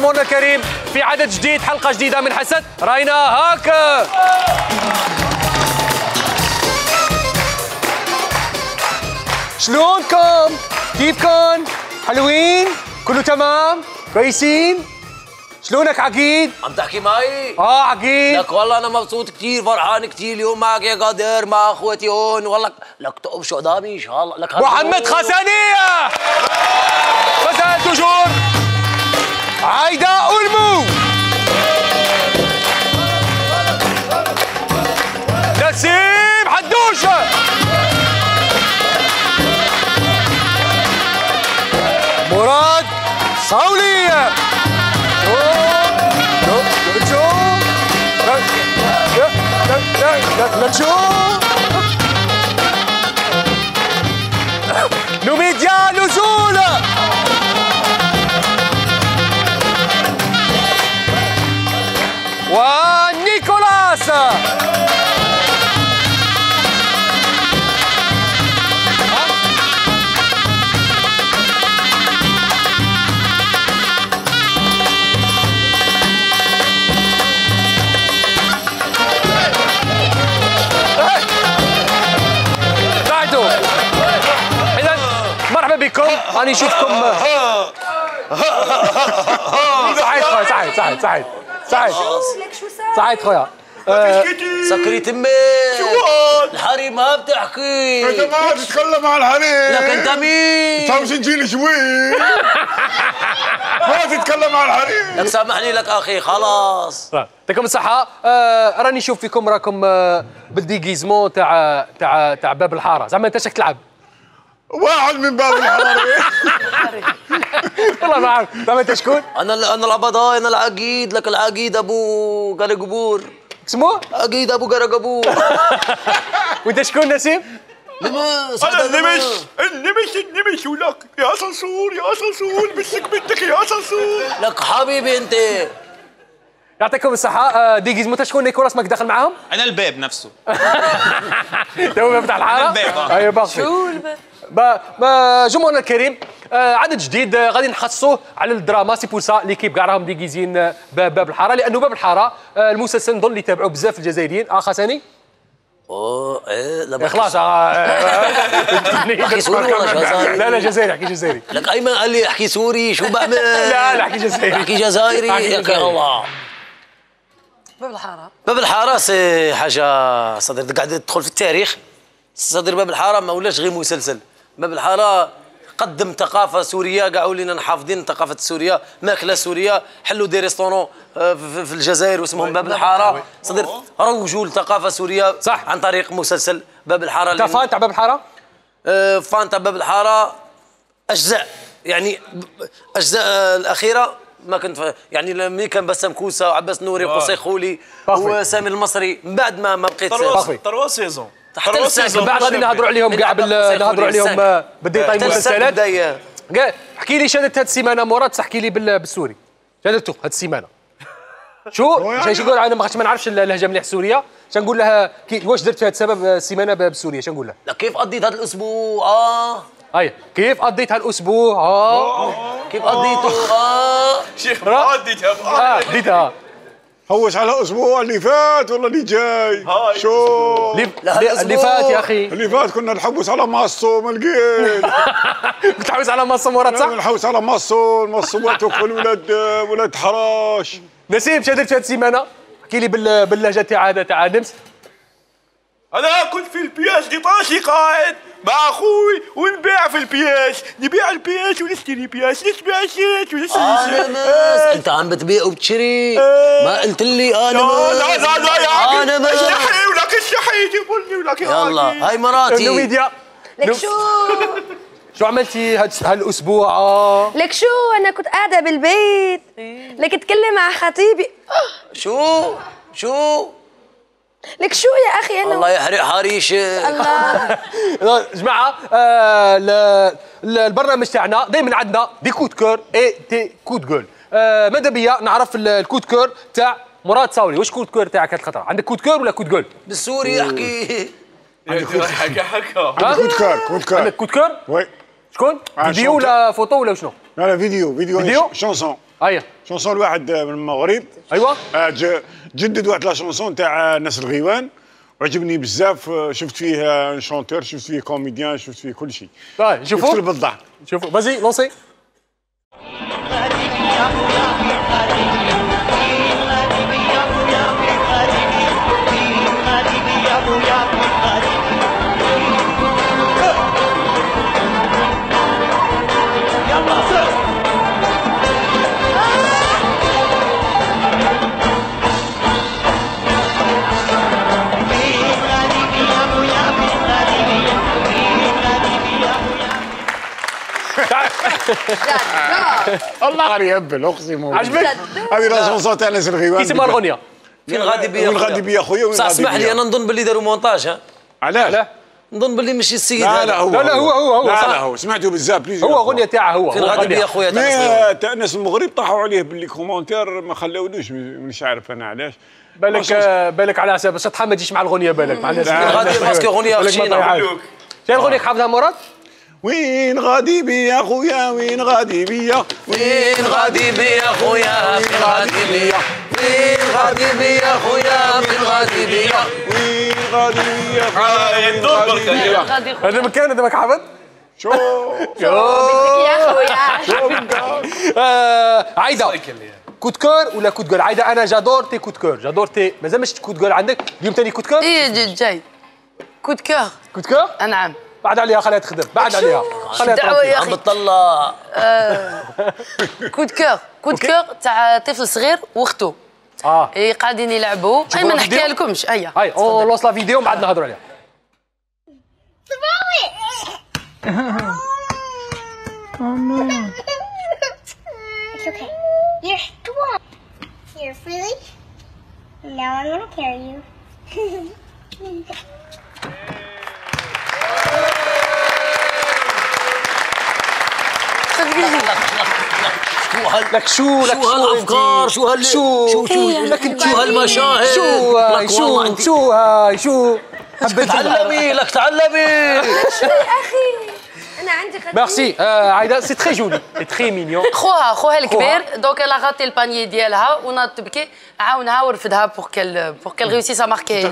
جمهورنا الكريم في عدد جديد، حلقة جديدة من حسد راينا هاك. شلونكم؟ كيفكم؟ حلوين؟ كله تمام؟ كويسين؟ شلونك عقيد؟ عم تحكي معي؟ عقيد. لك والله انا مبسوط كثير، فرحان كثير اليوم معك يا قادر مع اخوتي هون. والله لك تقف شو قدامي ان شاء الله. لك محمد خسانية، خزان تجور، عايدة أولمو، نسيم حدوشة، مراد صولية، نوميديا نزول، ونيكولاس، بكم راني نشوفكم. سعيد خويا، سعيد سعيد خويا. سكري تمي الحريم ما بتحكي. انت ما تتكلم عن الحريم. لك انت مين؟ تمشي نجيل شوي. ما تتكلم عن الحريم. لك سامحني لك اخي خلاص. يعطيكم الصحة. راني نشوف فيكم راكم بالديغيزمون تاع باب الحارة، زعما انت شك تلعب واحد من باب الحارة. والله ما عارف زعما انت شكون؟ انا العبضاي، انا العقيد. لك العقيد ابو قرقبور. اسمه؟ عقيد ابو قرقبور. وانت شكون نسيم؟ انا النمش ولك يا صنصور مسك بنتك يا صنصور. لك حبيبي انت. يعطيكم الصحة. ديغيزمون انت شكون؟ نيكولاس ماك داخل معاهم؟ انا الباب نفسه. تو الباب تاع الحارة؟ الباب. ايوه باقي. شو الباب؟ جمهورنا الكريم، عدد جديد غادي نخصصوه على الدراما. سي بور سا ليكيب كاع راهم ديغيزين باب الحارة، لأنه باب الحارة المسلسل نظن اللي يتابعوه بزاف الجزائريين. خساني؟ لا خلاص. احكي سوري ولا جزائري؟ لا جزائري، احكي جزائري. لك ايمن قال لي احكي سوري، شو بعمل؟ لا احكي جزائري. احكي جزائري يا الله. باب الحارة سي حاجة صدر قاعد تدخل في التاريخ. صدر باب الحارة ما ولاش غير مسلسل. باب الحارة قدم ثقافة سورية، قاعوا لنا حافظين الثقافة السورية، ماكلة سورية، حلوا دي ريستورون في الجزائر واسمهم باب الحارة. صدر روجوا الثقافة السورية صح عن طريق مسلسل باب الحارة. انت فان تاع باب الحارة؟ فان تاع باب الحارة أجزاء، يعني أجزاء الأخيرة ما كنت يعني ملي كان بسام كوسة وعباس نوري وقصي خولي وسامي المصري. من بعد ما بقيت تروا سيزون حتى السيزون بعد غادي نهضروا عليهم كاع نهضروا عليهم بالديتاي المسلسلات. احكي لي شهادة هاد السيمانة مراد، احكي لي بالسوري شهادته هاد السيمانة. شو نقول؟ انا ما نعرفش اللهجة مليح السورية. شنقول لها واش درت في هاد السبب السيمانة بالسورية؟ شنقول لها؟ لا كيف قضيت هذا الاسبوع؟ كيف قضيت هالاسبوع؟ كيف قضيته؟ شيخ قضيتها قضيتها. هوش على الاسبوع اللي فات ولا اللي جاي؟ شو اللي فات يا اخي؟ اللي فات كنا نحوس على مصو ما لقيت. كنت تحوس على مصو مراد صح؟ نحوس على مصو وتاكل ولاد حراش. نسيم شو درت في هاد السيمانة؟ احكي لي باللهجة تاع نمس. انا كنت في البياس قطاشي قاعد مع اخوي ونبيع في البياس، نبيع البياس ونشتري بياس، نشبع شيت ونشتري انت عم بتبيع وبتشري؟ ما قلت لي انا لا يا عمي انا استحي ولك استحي تقولني ولك يا يلا هاي مراتي. نوميديا لك شو عملتي هالاسبوع؟ لك شو انا كنت قاعده بالبيت لك اتكلم مع خطيبي. شو لك شو يا اخي انا الله يحرق حريش. الله جماعه البرنامج تاعنا دائما عندنا دي كود كور اي تي كود جول. ماذا بيا نعرف الكود كور تاع مراد صاولي. واش كود كور تاعك هاد الخطره؟ عندك كود كور ولا كود جول؟ بالسوري احكي. عندك كود كور. عندك كود كور؟ وي. شكون؟ فيديو ولا فوتو ولا شنو؟ لا فيديو شونسون. ايوه شونسون واحد من المغرب. ايوه جدد واحد لا شونسون تاع ناس الغيوان وعجبني بزاف. شفت فيه شونتور، شفت فيه كوميديان، شفت فيه كل شيء. طيب شوفوا يقتل بالضحك. شوفوا فازي لونسي. الله غير يهبل اقسم بالله. عجبك؟ هذه لا شونسون تاع ناس الغيوان. كي اسمها الاغنيه؟ فين غادي بيا وين غادي بيا خويا؟ وين بصح غادي اسمح بيا؟ لي انا نظن باللي داروا مونتاج. ها علاش؟ نظن باللي ماشي السيد لا لا هذا. هو لا هو لا صح. لا هو سمعته بزاف بليزيور. هو اغنيه تاعه هو. فين غادي بيا خويا تاع مي تاع ناس المغرب طاحوا عليه باللي كومونتير ما خلاولوش، مش عارف انا علاش. بالك على حساب الشطحه ما تجيش مع الاغنيه بالك مع الناس. غادي باسكو اغنيه خشينه. شنو الاغنيه حافظها مراد؟ وين غادي بيا خويا؟ وين غادي بيا؟ وين غادي بيا خويا؟ فين غادي بيا؟ وين غادي بيا خويا؟ فين غادي بيا؟ وين غادي بيا خويا؟ هذا مكان هذا ماك حافظ؟ شوف يا خويا. عايده كود كور ولا كود جول؟ عايده انا جادور تي كود كور، جادور تي مازال مش كود جول عندك اليوم ثاني كود كور؟ ايه جاي كود كور. كود كور؟ نعم. بعد عليها خليها تخدم، بعد عليها خليها دعوه يا عم اخي. بتطلع. كود كور كود كور تاع طفل صغير واختو. اي قاعدين يلعبوا. اي ما نحكيها لكمش. هيا هاي اون لونس لا فيديو بعد نهضروا عليها. It's okay. You're strong. You're really. Now I'm gonna carry you. لك شو هالافكار؟ شو هالمشاهد؟ شو تعلمي لك تعلمي. اخي انا عندي خدمه. ميرسي عايده سي تري جولي تري مينيون. خوها الكبير دونك الا غاتي البانيي ديالها وناضت تبكي عاونها ورفدها بور كيل ريوسيس ا ماركي.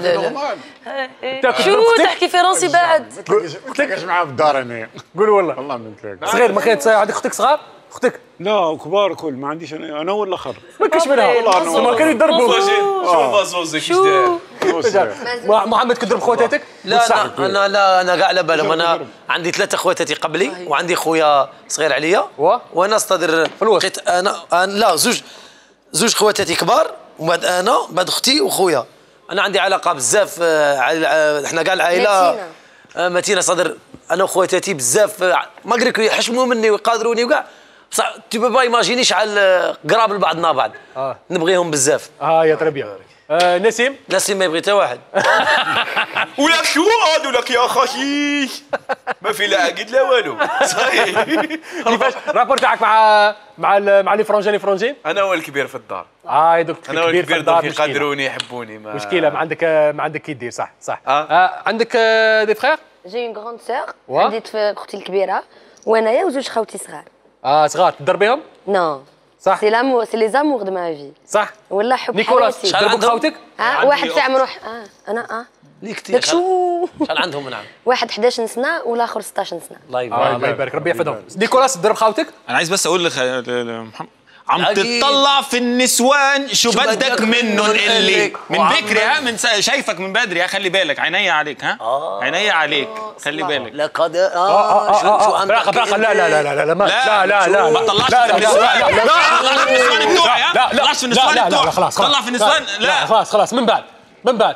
شو تحكي فرنسي بعد؟ قلت لك معاه في الدار انايا. قول والله والله ما قلت لك. صغير ما كانت عندك اختك صغار؟ اختك لا كبار كل ما عنديش انا ولا اخر. ما كاينش منها والله ما كانوا يضربوا. شوف زوزك ايش داير. محمد كتضرب خواتاتك؟ لا انا كاع على بالهم. انا عندي 3 خواتاتي قبلي وعندي خويا صغير عليا وانا استدر لقيت انا لا زوج خواتاتي كبار وبعد انا بعد اختي وخويا. انا عندي علاقه بزاف احنا كاع العائله متينه صدر. انا وخواتاتي بزاف ما قريك يحشموا مني ويقادروني وكاع بصح تي با ايماجيني شحال قراب لبعضنا بعض. نبغيهم بزاف. يا ترى بيان. نسيم ما يبغي حتى واحد. ولك شو هاد ولك يا خشيش ما في لا عقد لا والو. صحيح. كيفاش الرابور تاعك مع لي فرونجين؟ انا هو الكبير في الدار. يا دوك انا هو الكبير دوك يقدروني يحبوني. مشكله ما عندك كي دير صح. عندك دي فخير؟ جي اون غروند سور. عندي اختي الكبيره وانايا وزوج خوتي صغار. صغار تدر بهم؟ نو صح سي لامور سي لي زامور دو ما في. صح والله حب نيكولاس ضربوا بخوتك؟ واحد تاع مروح انا ليك كثير. شو شحال عندهم نعم؟ واحد 11 سنه والاخر 16 سنه. الله يبارك ربي يحفظهم. نيكولاس ضرب خوتك؟ انا عايز بس اقول محمد عم تطلع في النسوان شو بدك منهم اللي من بكري. ها من شايفك من بدري. خلي بالك عينيا عليك. ها عينيا عليك خلي بالك. لقد شو عم براقه لا لا لا لا لا لا ما طلعش في النسوان. لا طلعش في النسوان بتوعي. لا طلعش في النسوان بتوعي. خلاص طلع في النسوان. لا خلاص من بعد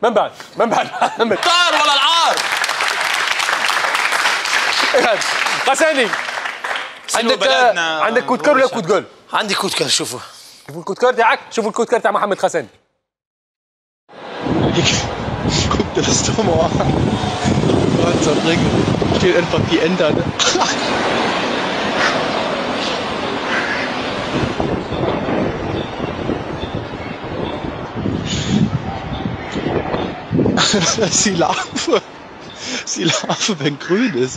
طار ولا العار. قساني عندك كود كور ولا كود جول؟ عندي كود كور. شوفوا الكود كور تاعك. شوفوا الكود كور تاع محمد خساني. Guck dir das doch mal an. Gott sei Dank steht einfach die Enter. Ne? Das ist die Larve, wenn grün ist.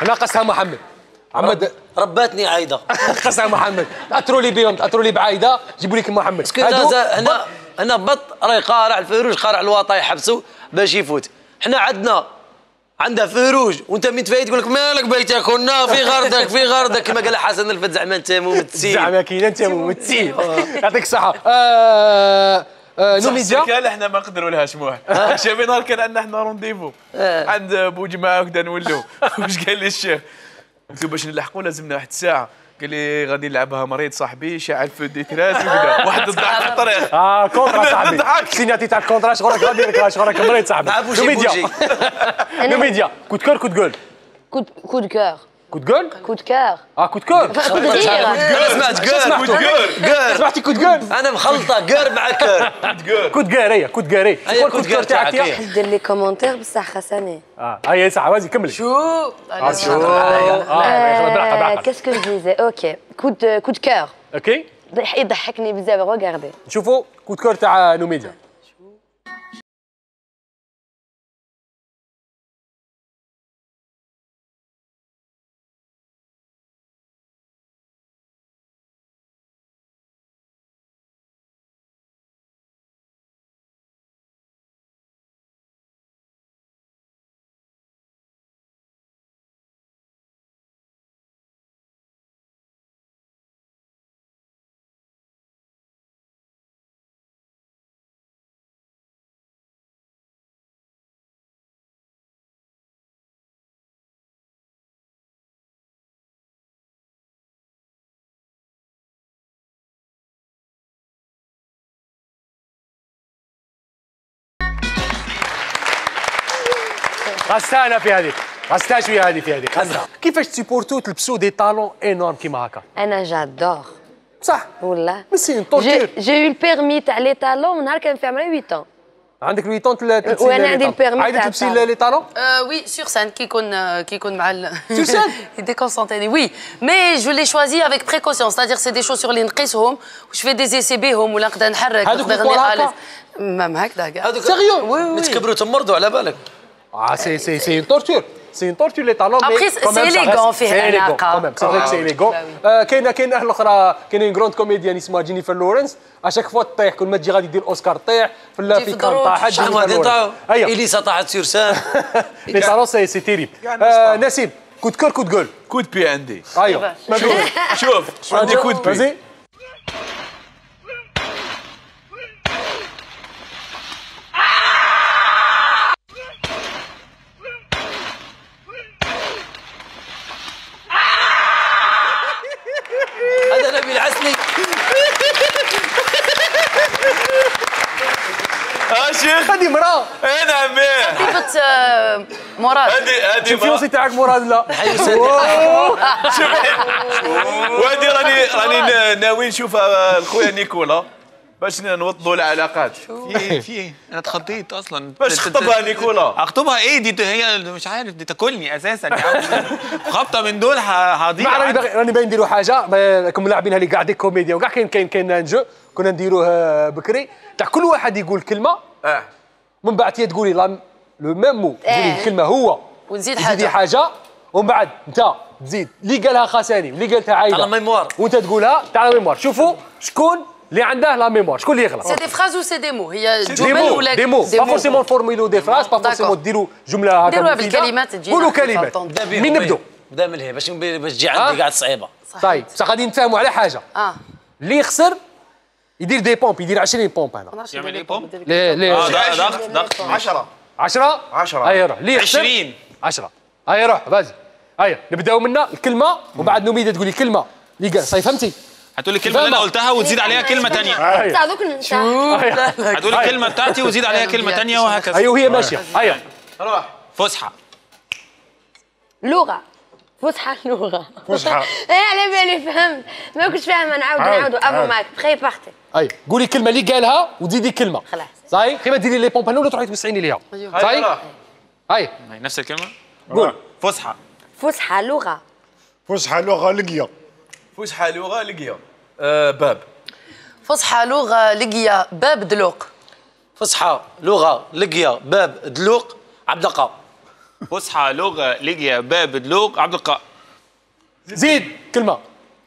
ناقصها محمد. محمد رباتني عايده. ناقصها محمد. تاثروا لي بهم، تاثروا لي بعايده، جيبوا لي محمد. هنا بط راهي قارع الفيروج، قارع الواطا يحبسوا باش يفوت. حنا عندها فيروج وانت من تفايت يقول لك مالك بيتك كنا في غردك في غردك كما قال حسن الفت زعما انت ممثل. زعما كاين انت ممثل. يعطيك الصحه. نوميديا قال احنا ما نقدروا لها شموح. شافي نهار كان عندنا احنا رونديفو عند بوجماعه وكذا نولوا. واش قال لي الشيخ؟ قلت له باش نلحقوا لازمنا واحد الساعه. قال لي غادي نلعبها مريض صاحبي شاعل في ديتراس وكذا. واحد الضحك في الطريق. كونترا صاحبي. سيناتي تاع الكونترا شغلك غادي لك شغلك مريض صاحبي. نوميديا. نوميديا كود كور كود جول. كود كور. كود جول؟ كود كور. كود كور. انا سمعت كور. سمعتي كود جول؟ انا مخلطه كور مع كور. كود كور هي كود كور هي. كود كور تاعك. دير لي كومونتير بصح خساني. هي صح وازي كملي. شو كاسكو ديزي اوكي كود كور. اوكي يضحكني بزاف روغاردي. نشوفوا كود كور تاع نوميديا. غسانه في هذيك غستا شويه هذه في هذيك غستا. كيفاش تسيبورتو تلبسوا دي طالون انورم كيما هكا؟ انا جادور صح والله. سي طورتور. جي يو البيرمي تاع لي طالون من نهار كان في عمري 8 ans. عندك 8 ans تلبسي؟ وانا عندي البيرمي عايده تلبسي لي طالون؟ وي سور سان كي يكون مع سور سان يديكونسونتيني وي مي جو لي شوازي افيك بريكوسيون ستادير سي دي شوسور اللي نقيسهم وش في دي زيسي بيهم ولا نقدر نحرك نقدر نقول ما هكذا كاع. سيريو ملي تكبروا تمرضوا على بالك. سي طورتور. سي طورتور لي طالون. ابخي سي إليغون فيه اناقه. سي فري سي إليغون. كاين اهل اخرى كاين غروند كوميديان اسمها جينيفر لورنس اشاك فوا تطيح كل ما تجي غادي دير اوسكار طيح في كان طاحت جينيفر لورنس. اليسا طاحت سور سان. لي طالون سي تيريب. نسيم كود كور كود جول. كود بي عندي. ايوه شوف عندي كود بي. هذا نبيل عسلي. شيخ هذه مراه. انا عمي خطيبة مراد. هذه الفيونسي تاعك مراد لا. وهذه راني ناوي نشوف خويا نيكولا باش نوضوا العلاقات. في انا اتخضيت اصلا. باش تخطبها نيكولا؟ اخطبها ايه دي؟ هي مش عارف دي تاكلني اساسا. خبطه من دول هضيع. راني باغي نديروا حاجه راكم ملاعبينها لي كاع دي كوميديا وكاع كاين ان جو كنا نديروه بكري تاع كل واحد يقول كلمه من بعد تقولي لو ميم مو تقولي الكلمه هو ونزيد حاجه ومن بعد انت تزيد اللي قالها خاساني واللي قالتها عايده تاع لا ميموار وانت تقولها تاع لا ميموار. شوفوا شكون اللي عنده لا ميموار شكون اللي يغلط. سي دي فراز و سي دي مو هي جمل ولا دي مو با فورسيمون فورميلو دي فراز با فورسيمون ديروا جمله هكا ديروها بالكلمات تجي قولوا كلمات. مين نبداو؟ بدا من هي باش تجي عندي قاعد صعيبه. طيب بصح غادي نتفاهموا على حاجه. اللي يخسر يدير دي بومب يدير 20 بومب. انا يعمل ايه بومب؟ ضغط 10 هيا روح اللي يخسر 20 10 هيا روح فازي هيا نبداو منا الكلمه ومن بعد نوميده تقولي كلمه اللي قال صاي فهمتي؟ هتقولي الكلمه اللي انا قلتها وتزيد عليها كلمه ثانيه. هذوك هتقولي الكلمه بتاعتي وتزيد عليها كلمه ثانيه وهكذا. ايوه وهي ماشيه. هيا روح. فسحه لغه فسحه على بالي فهمت ما كنتش فاهمه نعاودوا افو معك بخي بارتي. اي قولي الكلمه اللي قالها وتزيدي كلمه خلاص صاي كيما ديري لي بومب ولا تروحي توسعيني ليها صاي. هاي نفس الكلمه. قول فسحه لغه لقيه باب فسحه لغه لقيه باب دلوق. فسحه لغه لقيه باب دلوق عبدقه. فصحى لغه ليجيا باب دلوق عبد القادر. زيد كلمه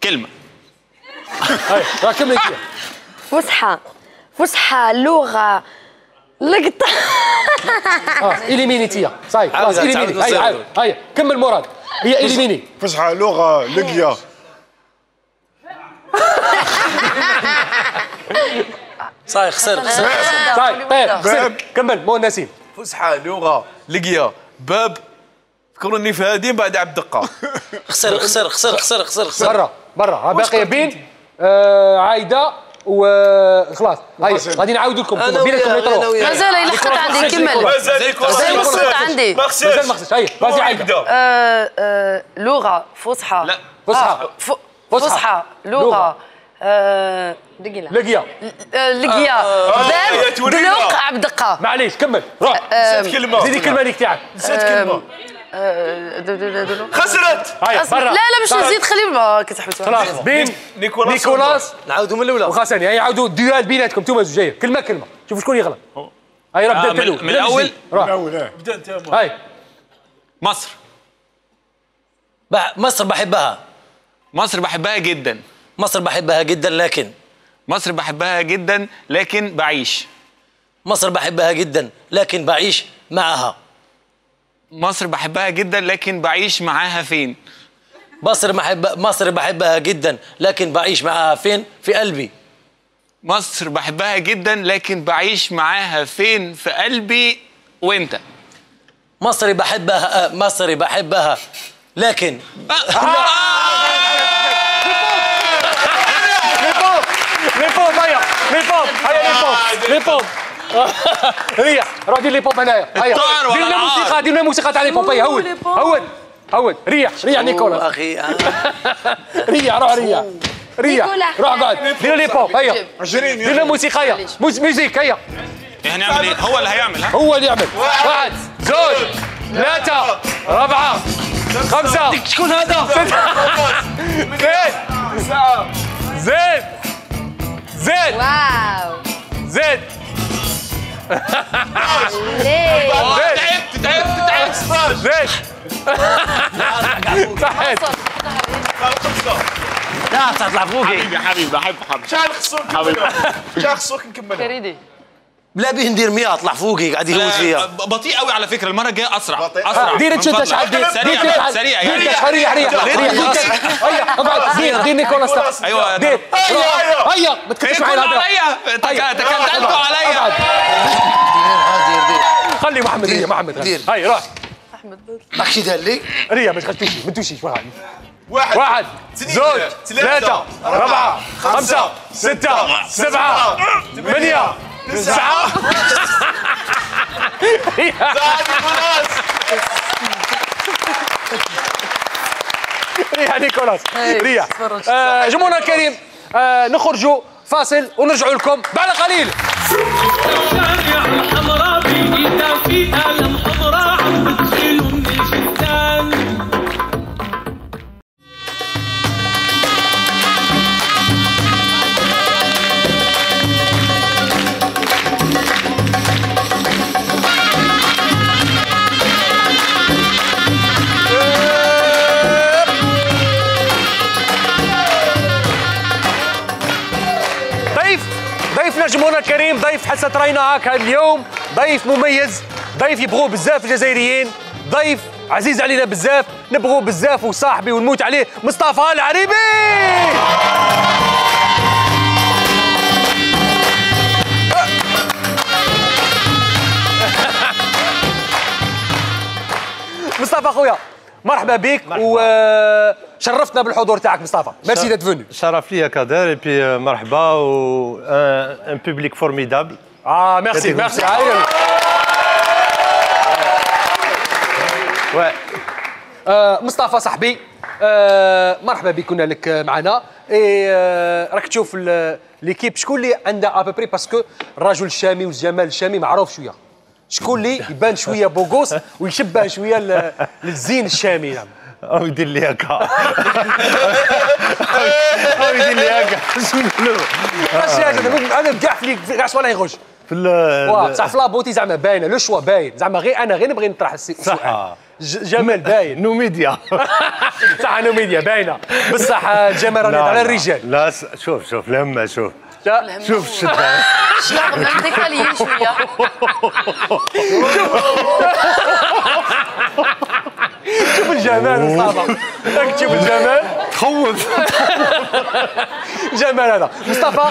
هاي راه كمل انت. فصحى لغه لقطه اليمينيتيا صاي خلاص اليميني. هاي كمل مراد. هي اليميني. فصحى لغه لقيا. صاي خسر صاي طيب خسر كمل مو نسيم. فصحى لغه لقيا باب فكروني فهادين بعد عبد القادر. خسر برا باقي بين عايده وخلاص. هاي غادي نعاود لكم بينكم يطلعوا. مازال الا خط عندي كمل. مازال خط عندي. مازال ما خصش. هاي فازي عايده. لغه فصحى. لا فصحى لغه لقيا باب دلوق عبد القادر. معليش كمل روح. نسيت كلمه. زيدي كلمه ليك تاعك. نسيت كلمه. خسرت. هاي برا. لا باش نزيد خليه كتحبس. خلاص بين نيكولاس نعاودوا من الاولى. وخاساني. هاي عاودوا ديال بيناتكم انتم زوجيه كلمه شوفوا شكون يغلط. هاي راه بدا من الاول. بدا انت. هاي مصر بحبها. مصر بحبها جدا. مصر بحبها جدا لكن. مصر بحبها جدا لكن بعيش. مصر بحبها جدا لكن بعيش معها. مصر بحبها جدا لكن بعيش معاها فين؟ مصر بحبها جدا لكن بعيش معاها فين؟ في قلبي. مصر بحبها جدا لكن بعيش معاها فين؟ في قلبي وانت. مصر بحبها لكن لي بوب ريح روح دير لي بوب هنايا. هيا دير لنا موسيقى تاع لي بوب. هيا هود ريح نيكولا اخي. ريح روح قاعد دير لي بوب. هيا دير لنا موسيقى. هيا ميوزيك. هيا هنعمل ايه؟ هو اللي هيعمل. هو اللي يعمل. 1 2 3 4 5 شكون هذا؟ زيد واو زيد تعبت 16 زيد صحيت. لا تطلع فوقي. حبيبي بحب شحال خصوك نكملها. كريدي لا بيه ندير 100 اطلع فوقي قاعد يهوت فيها. بطيء قوي على فكره. المره الجايه اسرع. دير انت شحال دير سريع ريح اقعد دير نيكولاس. ايوه دير هيا ما تكتبش معي عليا. تكلمتوا عليا. خلي محمد هاي روح. ماكشي دار لي ريا ما تمشيش. 1 2 3 4 5 6 7 8 9 ريا نيكولاس ريا. جمهورنا الكريم نخرجوا فاصل ونرجعوا لكم بعد قليل. ضيفنا جمهورنا الكريم ضيف حسة راينا هكا اليوم ضيف مميز. ضيف يبغوه بزاف الجزائريين. ضيف عزيز علينا بزاف نبغوه بزاف وصاحبي ونموت عليه. مصطفى العريبي. مصطفى خويا مرحبا بك وشرفتنا بالحضور تاعك مصطفى. ميرسي دات فوني. شرف لي كادر اي بي مرحبا و ان بوبليك فورميدابل. ميرسي مصطفى صاحبي مرحبا بك كنا لك معنا. راك تشوف ليكيب شكون اللي عندها ابوبري باسكو الرجل الشامي والجمال الشامي معروف شويه. شكون اللي يبان شويه بوغوس ويشبه شويه للزين الشامي. نعم او يدير لي هكا او يدير لي هكا. انا كاع في كاع ولا يغش صح في لابوتي زعما باينه لو شوا باين زعما غير نبغي نطرح السؤال صح جمال باين نوميديا صح نوميديا باينه بصح الجمال راني على الرجال لا شوف لما شوف شدها شنو نعطيك لي شويه شوف الجمال مصطفى راك تشوف الجمال تخوف جمال هذا مصطفى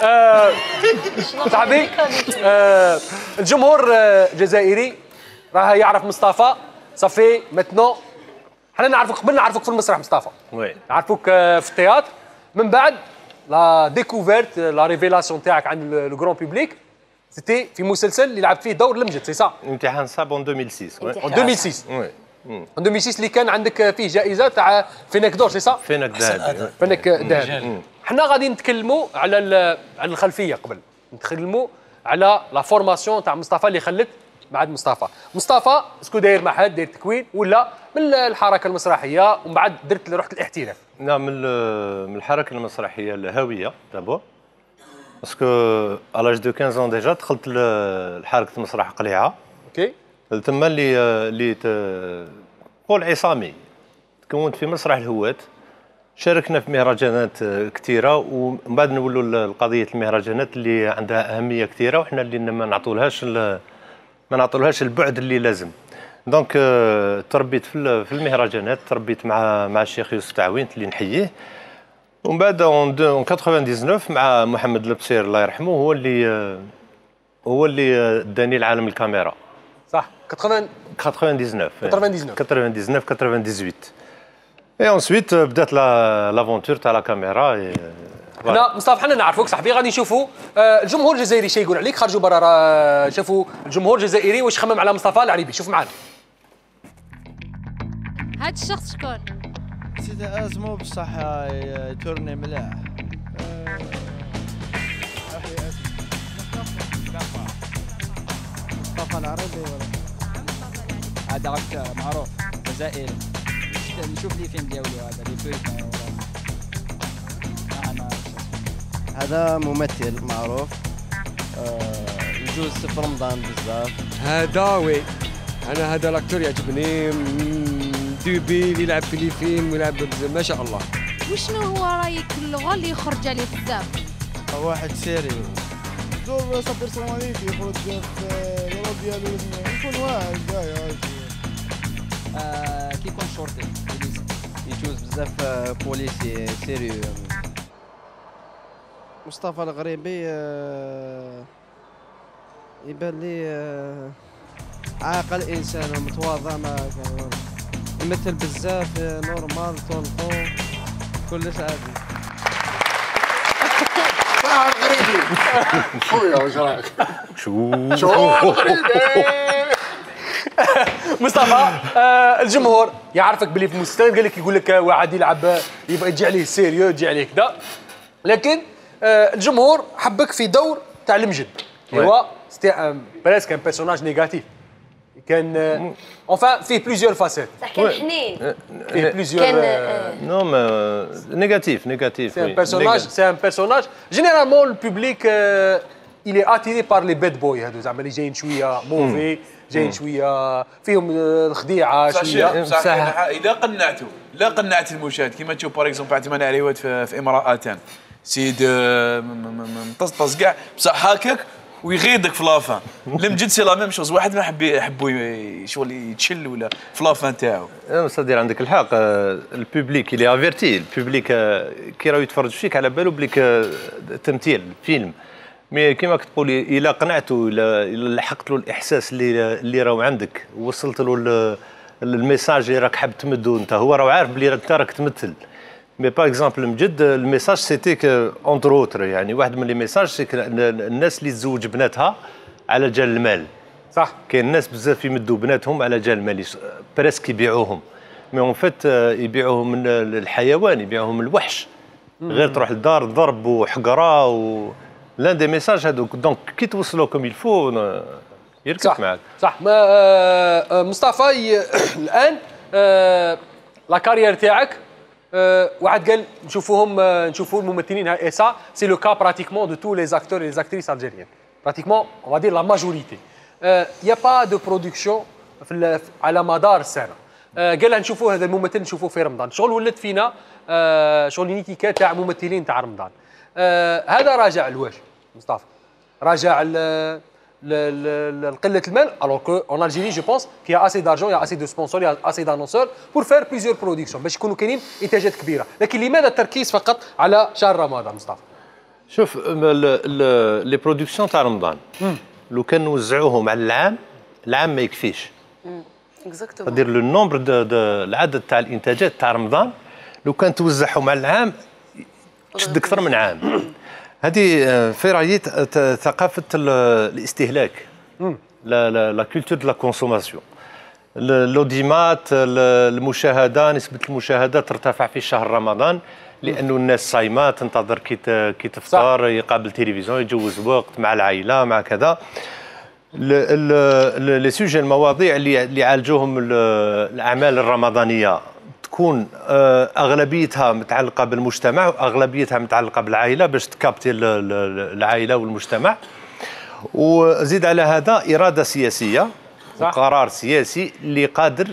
صاحبي الجمهور الجزائري راه يعرف مصطفى صافي ماتنو حنا نعرفك قبل نعرفك في المسرح مصطفى نعرفك في التياتر من بعد لا ديكوفيرت لا ريفيلاسيون تاعك عند لو غران بوبليك سيتي في مسلسل اللي لعبت فيه دور المجد سي صح امتحان صعب en 2006 en 2006 en 2006 اللي كان عندك فيه جائزه تاع فينك دور سي صح فينك ذهب فينك ذهب حنا غادي نتكلموا على الخلفيه قبل نتكلموا على لا فورماسيون تاع مصطفى اللي خلت بعد مصطفى اسكو داير معهد داير تكوين ولا من الحركه المسرحيه ومن بعد رحت الاحتراف لا من الحركه المسرحيه الهاويه دابور باسكو الاج دو 15 ans ديجا دخلت لحركه المسرح قليعه اوكي تما اللي قول عصامي تكونت في مسرح الهواة شاركنا في مهرجانات كثيره ومن بعد نولوا لقضيه المهرجانات اللي عندها اهميه كثيره وحنا اللي ما نعطولهاش البعد اللي لازم دونك تربيت في المهرجانات تربيت مع الشيخ يوسف تعوينت اللي نحييه ومن بعد اون 99 مع محمد البصير الله يرحمه هو اللي داني العالم الكاميرا صح 99 اي انسويت بدات لافونتور تاع لا كاميرا حنا مصطفى حنا نعرفوك صاحبي غادي نشوفوا الجمهور الجزائري شي يقول عليك خرجوا برا راه شافوا الجمهور الجزائري واش خمم على مصطفى العريبي شوف معنا هاد الشخص شكون؟ سيدي ازمو بصح يتورني ملاح مصطفى العريبي ولا هذا عرفت معروف جزائري نشوف لي فيلم ديالو هذا اللي فيه هذا ممثل معروف يجوز في رمضان بزاف هذا وي انا هذا الاكتور يعجبني دوبي اللي يلعب في لي فيلم ويلعب ما شاء الله. وشنو هو رايك اللغه اللي يخرج عليه بزاف؟ واحد سيري دور صبر صوماليتي يخرج في اللغه ديالو يكون واحد جاي كي يكون شرطي بوليسي يجوز بزاف بوليسي سيريو. مصطفى الغريبي يبان لي عاقل انسان ومتواضع ما كان يمثل بزاف نورمال طولقو كلش عادي. صح الغريبي خويا واش رايك؟ شو مصطفى الجمهور يعرفك بلي في المستوى قال لك يقول لك واحد يلعب يبغى يجي عليه سيريو يجي عليه كذا لكن الجمهور حبك في دور تاع المجد هو بريسك ان بيرسوناج نيجاتيف كان اونفان فيه بليزيور فاسيت صح كان حنين فيه بليزيور نو ما نيجاتيف سي ان بيرسوناج جينيرالمون البوبليك il est attiré par les bad boys هذو زعما اللي جايين شويه موفي جايين شويه فيهم الخديعه شويه صح اذا قنعت المشاهد كيما تشوف باغ اكزومبل عندما انا روايات في امراتان سيد مطسطس كاع بصح هكاك ويغيضك في لافان المجد سي لا ميم شوز واحد ما يحبوا شغل يتشل ولا في لافان تاعو. صدير عندك الحق البوبليك اللي افيرتي البوبليك كي راهو يتفرج فيك على بالو بليك تمثيل فيلم مي كيما كتقول الا قنعته الا لحقت له الاحساس اللي راهو عندك وصلت له الميساج اللي راك حاب تمدو انت هو راهو عارف بلي انت راك تمثل مي باغ اكزومبل المجد الميساج سيتي ك اونتر اوتر يعني واحد من لي ميساج سي الناس اللي تزوج بناتها على جال المال صح كاين الناس بزاف يمدوا بناتهم على جال المال بريسك يبيعوهم مي اون فيت يبيعوهم من الحيوان يبيعوهم الوحش غير تروح للدار ضرب وحقره و لان دي ميساج هذوك دونك كي توصلوا كوم يلفو يركب معاك صح مصطفى الان لا كارير تاعك واحد قال نشوفوا الممثلين هاي سا سي لو كا براتيكمون دو تو لي زاكتور لي زاكتريس الجيريان براتيكمون اون فادير لا ماجوريتي يا با دو برودكسيون على مدار السنه. قال نشوفوا هذا الممثل نشوفوه في رمضان، شغل ولات فينا شغل نيتيكا تاع ممثلين تاع رمضان. هذا راجع لواش مصطفى؟ راجع لقله المال. الوغ كو اون الجيري جو بونس كي يا اسي دارجون يا اسي دو سبونسور يا اسي دانونسور بور فير بليزيور برودكسيون باش يكونوا كاينين انتاجات كبيره. لكن لماذا التركيز فقط على شهر رمضان مصطفى؟ شوف لي برودكسيون تاع رمضان لو كان نوزعوهم على العام ما يكفيش. اكزاكتومون. دير لو نومبر العدد تاع الانتاجات تاع رمضان لو كان توزعهم على العام تشد اكثر من عام. هذه في رايي ثقافه الاستهلاك، لا كولتور دو لا كونسوماسيون. الاوديمات، المشاهده، نسبه المشاهدات ترتفع في شهر رمضان لانه الناس صايمه تنتظر كي تفطر، يقابل تلفزيون، يجوز وقت مع العائله مع كذا. لي سوجي المواضيع اللي عالجوهم الاعمال الرمضانيه تكون اغلبيتها متعلقه بالمجتمع واغلبيتها متعلقه بالعائله باش تكابتي العائله والمجتمع. وزيد على هذا اراده سياسيه وقرار سياسي اللي قادر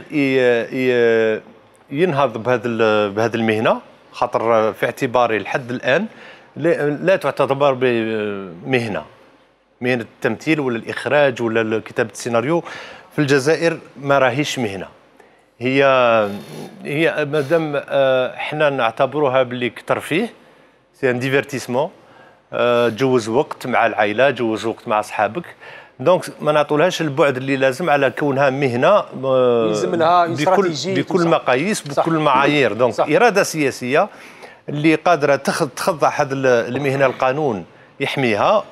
ينهض بهذه المهنه، خاطر في اعتباري لحد الان لا تعتبر بمهنه، مهنه التمثيل ولا الاخراج ولا كتابه السيناريو في الجزائر ما راهيش مهنه. هي مادام احنا نعتبروها باللي كترفيه، سي ان ديفيرتيسمون، تجوز وقت مع العائله، تجوز وقت مع اصحابك، دونك ما نعطولهاش البعد اللي لازم على كونها مهنه يلزم لها بكل مقاييس بكل المعايير. دونك اراده سياسيه اللي قادره تخضع هذه المهنه القانون يحميها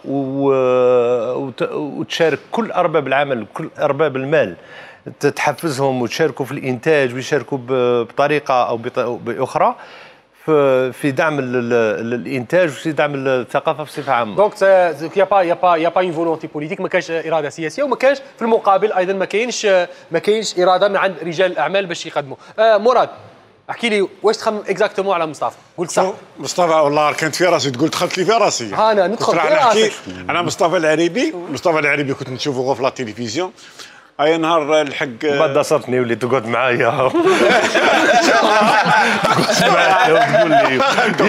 وتشارك كل ارباب العمل، كل ارباب المال، تحفزهم وتشاركوا في الانتاج ويشاركوا بطريقه او باخرى في دعم الانتاج وفي دعم الثقافه بصفه عامه. دونك يا با اون فولونتي بوليتيك، ما كانش اراده سياسيه، وما كانش في المقابل ايضا ما كاينش اراده من عند رجال الاعمال باش يقدموا. مراد احكي لي واش تخمم اكزاكتومون على مصطفى؟ قلت صح مصطفى والله كانت في راسي، تقول دخلت لي في راسي. انا ندخل في راسي. انا مصطفى العريبي كنت نشوفه في لا تيليفزيون. اي نهار الحق بعد صرتني وليت تقعد معايا تقعد معايا وتقول لي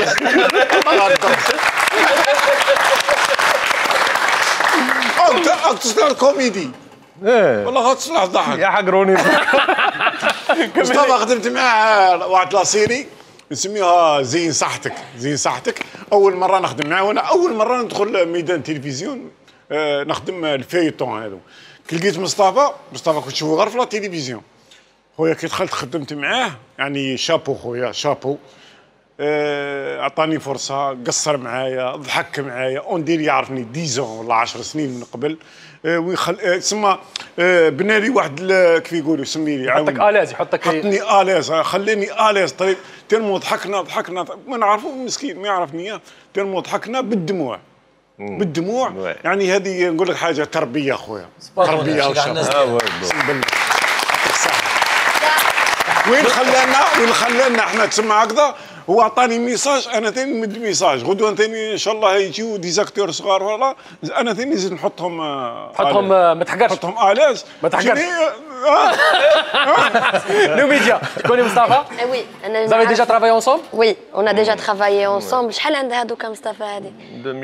تصنع الكوميدي. والله تصنع الضحك يا حقروني. مصطفى خدمت معاه واحد لاسيري نسميوها زين صحتك. اول مره نخدم معاه، وانا اول مره ندخل ميدان التلفزيون نخدم الفيتون هذا. كي لقيت مصطفى كنت نشوفو غير في لا تيليفزيون. خويا كي دخلت خدمت معاه يعني شابو خويا شابو. عطاني فرصه، قصر معايا، ضحك معايا، اون يعرفني 10 ولا 10 سنين من قبل. تسمى بنى لي واحد كيف يقولوا يسمي لي يحطك الاز، حطني الاز، خليني الاز طريق تنمو ضحكنا ما نعرفو مسكين ما يعرفني، تنمو ضحكنا بالدموع يعني هذه نقول لك حاجه تربيه خويا، تربيه وين خلانا احنا تسمى هكذا. هو عطاني ميساج، انا ثاني نمد ميساج غدوه ثاني ان شاء الله يجيو ديزاكتور صغار ولا انا ثاني نزيد نحطهم ما تحقرش، نحطهم الاز ما تحقرش. لو ميديا تكوني مصطفى؟ وي انا vous avez déjà travaillé ensemble؟ وي on a déjà travaillé ensemble. شحال عندها هذوك مصطفى هذه؟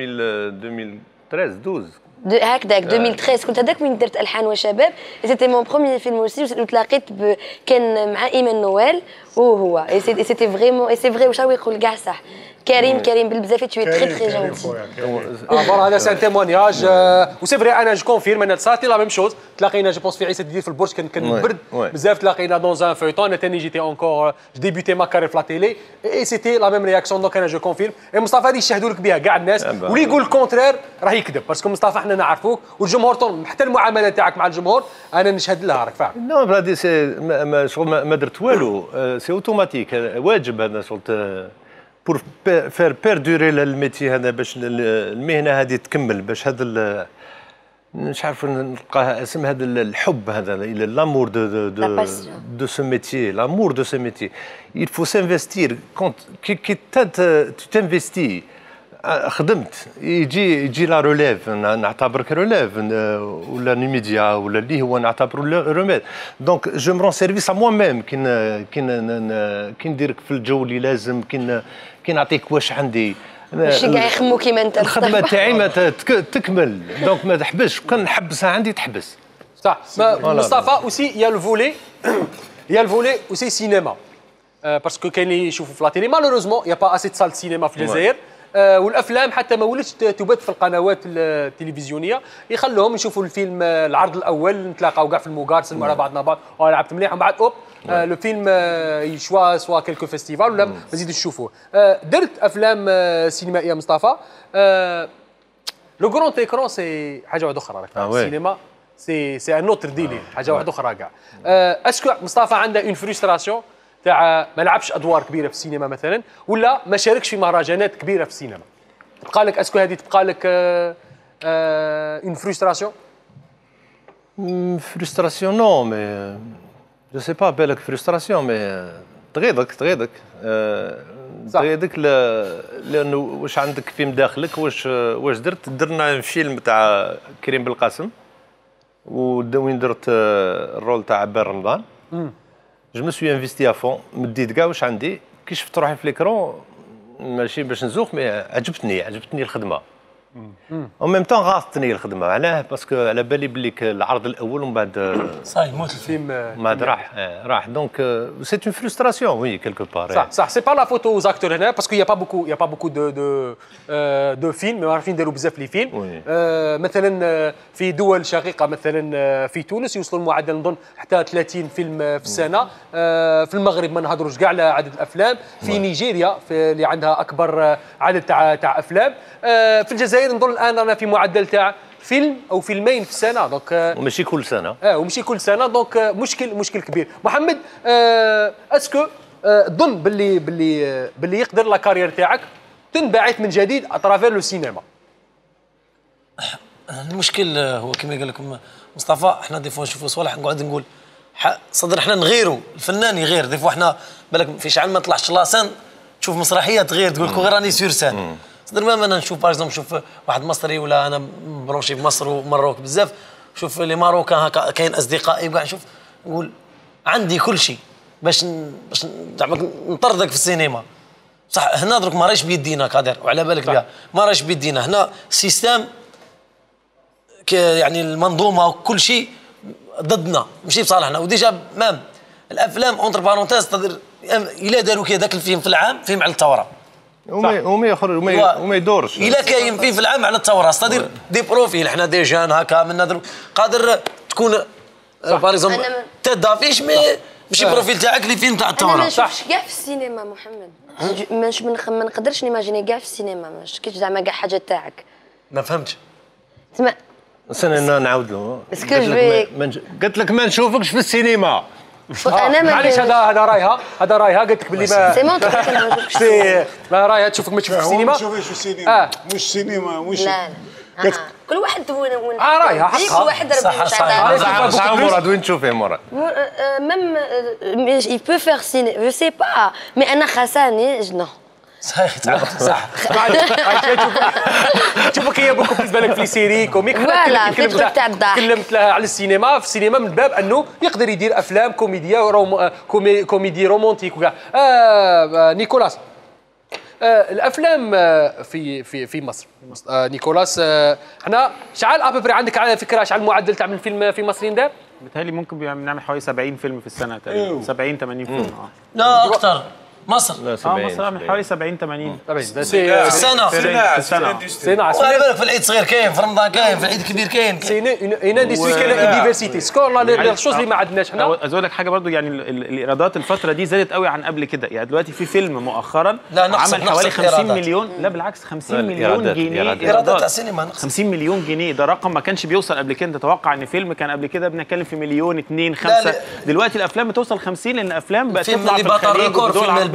2013 12 هكذاك 2013 كنت هذاك وين درت الحان وشباب. سيتي مون بروميير فيلم اوسي، وتلاقيت كان مع ايمان نوال وهو سيتي فريمون سي فري واش يقول كاع صح. كريم بالبزاف تشوي تري تري جونتي. هذا سان تيمونياج وسي فري. انا جو كونفيرم ان صارت لا ميم شوز. تلاقينا جو بونس في عيسى دير في البرج كان برد بزاف. تلاقينا دون ان فيتون. انا ثاني جيتي اونكور ديبيوتي ما كاري في لا تيلي اي سيتي لا ميم رياكسيون. دونك انا جو كونفيرم. مصطفى هذه يشهدوا لك بها كاع الناس، واللي يقول الكونترير راه يكذب، باسكو مصطفى احنا نعرفوك والجمهور حتى المعامله تاعك مع الجمهور انا نشهد لها، راك فاهم. نو بلادي سي شغل ما درت والو، سي اوتوماتيك واجب هذا شغل بور فير بيردوري الميتي هذا، باش المهنه هذه تكمل، باش هذا مش عارف نلقاها اسم هذا الحب هذا الى لامور دو سو ميتي، لامور دو سو ميتي. il faut s'investir quand tu t'investis خدمت يجي لا روليف نعتبرك روليف ولا نيميديا ولا اللي هو نعتبره روميد دونك جو مون سيرفيس ا موا ميم كي نديرك في الجو اللي لازم كي نعطيك واش عندي ماشي كاع يخمو كيما انت الخدمه تاعي ما تكمل دونك ما تحبسش كان نحبسها عندي تحبس صح مصطفى اوسي يا الفولي اوسي سينما باسكو كاين اللي يشوفوا في لا تيلي مالوروزمون يا با اسي سال سينما في الجزائر والافلام حتى ما ولاتش تبث في القنوات التلفزيونيه يخلوهم يشوفوا الفيلم العرض الاول نتلاقاو كاع في الموغار نسلموا على بعضنا بعض لعبت مليح ومن بعد اوب لو فيلم يشوا سوا كيلكو فيستيفال ولا مزيدوا تشوفوه درت افلام سينمائيه مصطفى لو كرون ايكرون سي حاجه واحده اخرى السينما سي ان اوتر ديلي حاجه واحده اخرى كاع اسكو مصطفى عنده اون فريستراسيون تاع ما لعبش ادوار كبيره في السينما مثلا ولا ما شاركش في مهرجانات كبيره في السينما تبقى لك اسكو هذه تبقى لك اون فريستراسيون نو مي جو سي با بالك فريستراسيون مي تغيضك لانه واش عندك في مداخلك واش درنا فيلم تاع كريم بالقاسم وين درت الرول تاع عباد رمضان جو مو سوي انفيستي افون مديت كاع واش عندي كي شفت روحي في ليكرون ماشي باش نزوق مي عجبتني الخدمه او ميم طون غاصتني الخدمه علاه باسكو على بالي بلي العرض الاول ومن بعد صاي موت الفيلم ما راح دونك سي اون فرستراسيون وي كيلكو بار صح سي با لا فوتو اوز اكتور هنا باسكو يا با بوكو دو فيلم ما عارفين يديروا بزاف لي فيلم مثلا في دول شقيقه مثلا في تونس يوصلوا المعدل نظن حتى 30 فيلم في السنه في المغرب ما نهضروش كاع على عدد الافلام في نيجيريا اللي عندها اكبر عدد تاع افلام في الجزائر نظن الان رانا في معدل تاع فيلم او فيلمين في السنه دونك وماشي كل سنه وماشي كل سنه دونك مشكل كبير محمد اسكو تظن باللي يقدر لا كارير تاعك تنبعث من جديد اترافير لو سينما المشكل هو كما قال لكم مصطفى احنا دي فوا نشوفوا صوالح نقعد نقول صدر احنا نغيروا الفنان يغير دي فوا احنا بالك في شحال ما طلعش لاسان تشوف مسرحيات غير تقول كو غير راني سور سان صدر ما انا نشوف باغ نشوف واحد مصري ولا انا برونشي في مصر ومروك بزاف شوف لي ماروكان هكا كاين اصدقائي كاع نشوف نقول عندي كل شيء باش نطردك في السينما صح هنا درك ما راهيش بيدينا كادر وعلى بالك بها ما راهيش بيدينا هنا سيستم يعني المنظومه وكل شيء ضدنا ماشي بصالحنا وديجا مام الافلام اونتر بارونتيز تقدر الا داروا كي ذاك الفيلم في العام فيلم على الثوره وما يخرج وما يدورش الا كاين فيه في العام على الثوره استدير دي بروفيل احنا دي جان هكا من قادر تكون باغ اكزومبل تدافيش ماشي بروفيل تاعك اللي فيلم تاع الثوره انا ما نشوفش كاع في السينما محمد ما نقدرش نيماجيني كاع في السينما ما شفتش زعما كاع حاجه تاعك ما فهمتش تسمع انا نعاود له قلت لك ما نشوفكش في السينما انا معليش هذا رايها قلت لك باللي ما سي مون تروك ما نشوفكش لا رايها تشوفك ما تشوفش في السينما ما تشوفيش في السينما مش سينما مش لا كل واحد وين رايها حقها كل واحد صح مراد وين تشوفيه مراد ميم il peut faire ciné je sais pas mais انا خاصني نو صحيح صح شوفك هي بوكو بالنسبه لك في سيري كوميك تكلمت لها على السينما في السينما من باب انه يقدر يدير افلام كوميديا كوميدي رومانتيك وكاع نيكولاس الافلام في مصر نيكولاس احنا شحال ابري عندك على فكره شحال المعدل تاع من فيلم في مصر يندار بيتهيألي ممكن نعمل حوالي 70 فيلم في السنه تقريبا 70 80 فيلم لا اكثر مصر مصر من حوالي 70 80 السنه وعلى بالك في العيد صغير كاين في رمضان كاين في العيد كبير كاين سي اون اندستري كاين ديفيرسيتي سكور لي شوز اللي ما عندناش حنا اقول لك حاجه برضو يعني الايرادات الفتره دي زادت قوي عن قبل كده يعني دلوقتي في فيلم مؤخرا عمل حوالي 50 مليون لا بالعكس 50 مليون جنيه ايرادات تاع سينما 50 مليون جنيه ده رقم ما كانش بيوصل قبل كده تتوقع ان فيلم كان قبل كده بنتكلم في مليون 2 5 دلوقتي الافلام بتوصل 50 لان افلام بقت تطلع في الخليج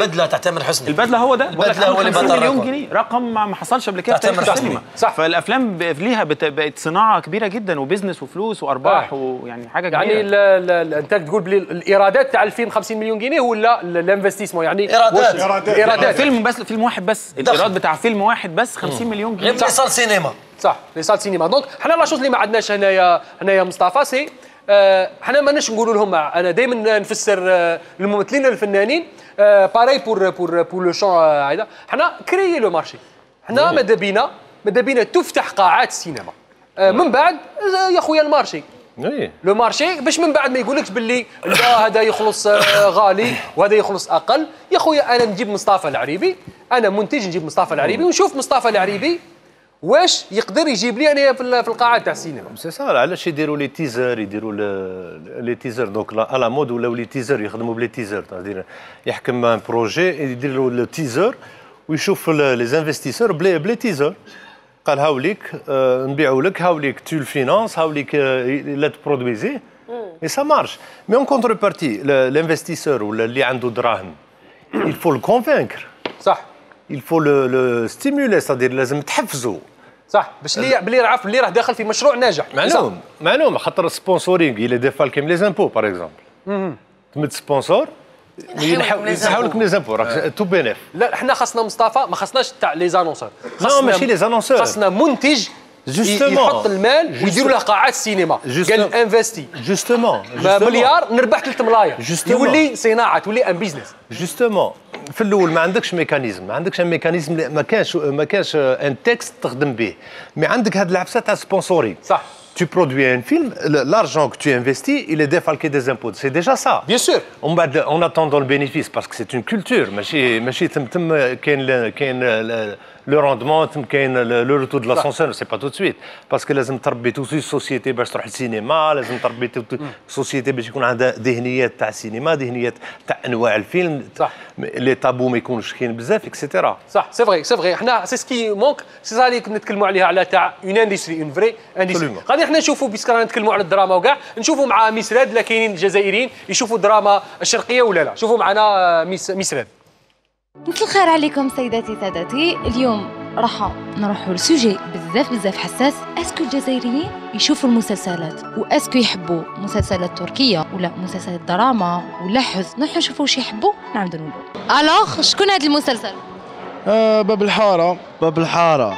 البدله تاع تامر حسني. البدله هو ده، البدله هو اللي 50 مليون جنيه، رقم ما حصلش قبل كده في تاريخ السينما. صح. فالافلام ليها بقت صناعه كبيره جدا وبزنس وفلوس وارباح ويعني حاجه كبيره. يعني انت تقول بلي الايرادات تاع الفيلم 50 مليون جنيه ولا الانفستيسمون يعني ايرادات فيلم بس، فيلم واحد بس، الايراد بتاع فيلم واحد بس 50 مليون جنيه غير لي صال سينما. صح، لي صال سينما. دونك حنا لا شوز اللي ما عندناش هنايا مصطفى سي حنا ماناش نقولوا لهم، انا دائما نفسر الممثلين الفنانين باراي بور لو شون هذا، حنا كريي لو مارشي، حنا ماذا بينا تفتح قاعات السينما من بعد يا خويا المارشي لو مارشي، باش من بعد ما يقولكش باللي لا هذا يخلص غالي وهذا يخلص اقل. يا خويا انا نجيب مصطفى العريبي، انا منتج نجيب مصطفى العريبي ونشوف مصطفى العريبي واش يقدر يجيب لي انا في القاعات تاع السينما. سي سا، علاش يديروا لي تيزر، يديروا لي تيزر دونك على مود ولاو لي تيزر، يخدموا بلي تيزر، تقدر يحكم ان بروجي يدير له التيزر ويشوف لي زانفستيسور بلي تيزر، قال هاوليك نبيعوا لك، هاوليك تو الفينانس، هاوليك لا تبرودويزي اي سا مارش. مي اون كونتر بارتي الانفستيسور ولا اللي عنده دراهم il faut le convaincre. صح. il faut le stimuler، c'est-à-dire لازم تحفزه. صح، باش بلي يعرف بلي راه داخل في مشروع ناجح. معلوم خاطر السبونسورينغ il est défalqué من لي زامبو باغ اكزومبل. تمد سبونسور ينحاول لكم لي زامبو راك تو بينيف. لا حنا خاصنا مصطفى، ما خاصناش تاع لي زانونسور، ماشي لي زانونسور، خاصنا منتج يحط المال ويديروا له قاعات السينما. قال انفستي جوستومون مليار نربح 3 ملاير، يولي صناعه، تولي ان بيزنس. جوستومون في الاول ما عندكش ميكانيزم، ما كانش ان تكست تخدم به، مي عندك هاد العفسه تاع سبونسوري. صح. Tu produis un film, l'argent que tu investis, il est défalqué des impôts. C'est déjà ça. Bien sûr. En attendant le bénéfice, parce que c'est une culture. ماشي كاين le rendement, le retour de l'ascenseur, c'est pas tout de suite. Parce que لازم تربي توسي سوسيتي باش تروح للسينما، لازم تربي سوسيتي باش يكون عندها ذهنيات تاع السينما، ذهنيات تاع انواع الفيلم. صح. لي تابو ما يكونوش كاين بزاف اكسيتيرا. صح، سي فري حنا سي سكي مونك، سي سا اللي نتكلموا عليها على تاع اون اندستري، اون فري اندستري. غادي حنا نشوفوا بيسك رانا نتكلموا على الدراما وكاع، نشوفوا مع ميسراد لا كاينين الجزائريين يشوفوا الدراما الشرقيه ولا لا. شوفوا معنا ميسراد. مساء الخير عليكم سيداتي سادتي. اليوم راح نروحوا لسوجي بزاف حساس. اسكو الجزائريين يشوفوا المسلسلات واسكو يحبوا مسلسلات تركيه ولا مسلسلات دراما ولا حزن؟ نروحوا نشوفوا واش يحبوا نعاودوا نقولوا. الوغ شكون هذا المسلسل؟ باب الحاره. باب الحاره.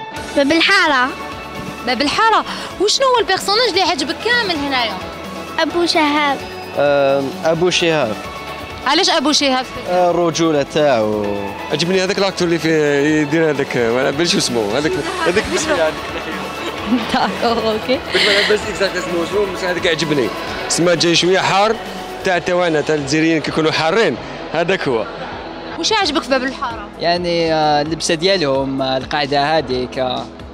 وشنو هو البيرسوناج اللي عجبك كامل هنايا؟ ابو شهاب. ابو شهاب. علاش ابو شهاب؟ الرجوله تاعو. عجبني هذاك الاكتور اللي يدير هذاك، ما باليش شو اسمه هذاك يعني. داكور اوكي. ما بس اكزاكت اسمه شنو، بس هذاك عجبني. اسمه جاي شويه حار، تاع التوانه تاع الجزائريين كيكونوا حارين، هذاك هو. وش عجبك في باب الحاره؟ يعني اللبسه ديالهم، القاعده هذيك.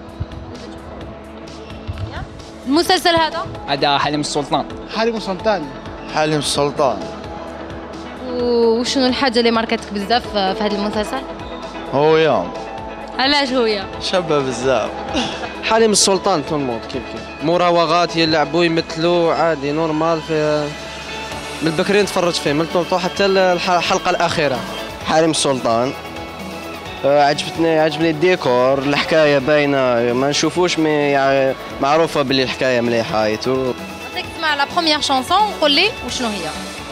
المسلسل هذا حليم السلطان. حليم السلطان. وشنو الحاجه اللي ماركتك بزاف في هذا المسلسل؟ هويا. علاش هويا؟ شابه بزاف. حليم السلطان تو الموند كيف مراوغات يلعبوا يمثلوا عادي نورمال. في من البكري نتفرج فيه من الطوطو حتى الحلقه الاخيره. حليم السلطان عجبني الديكور، الحكايه باينه ما نشوفوش يعني معروفه باللي الحكايه مليحه. نعطيك تسمع لا بروميير شانسون وقول لي وشنو هي.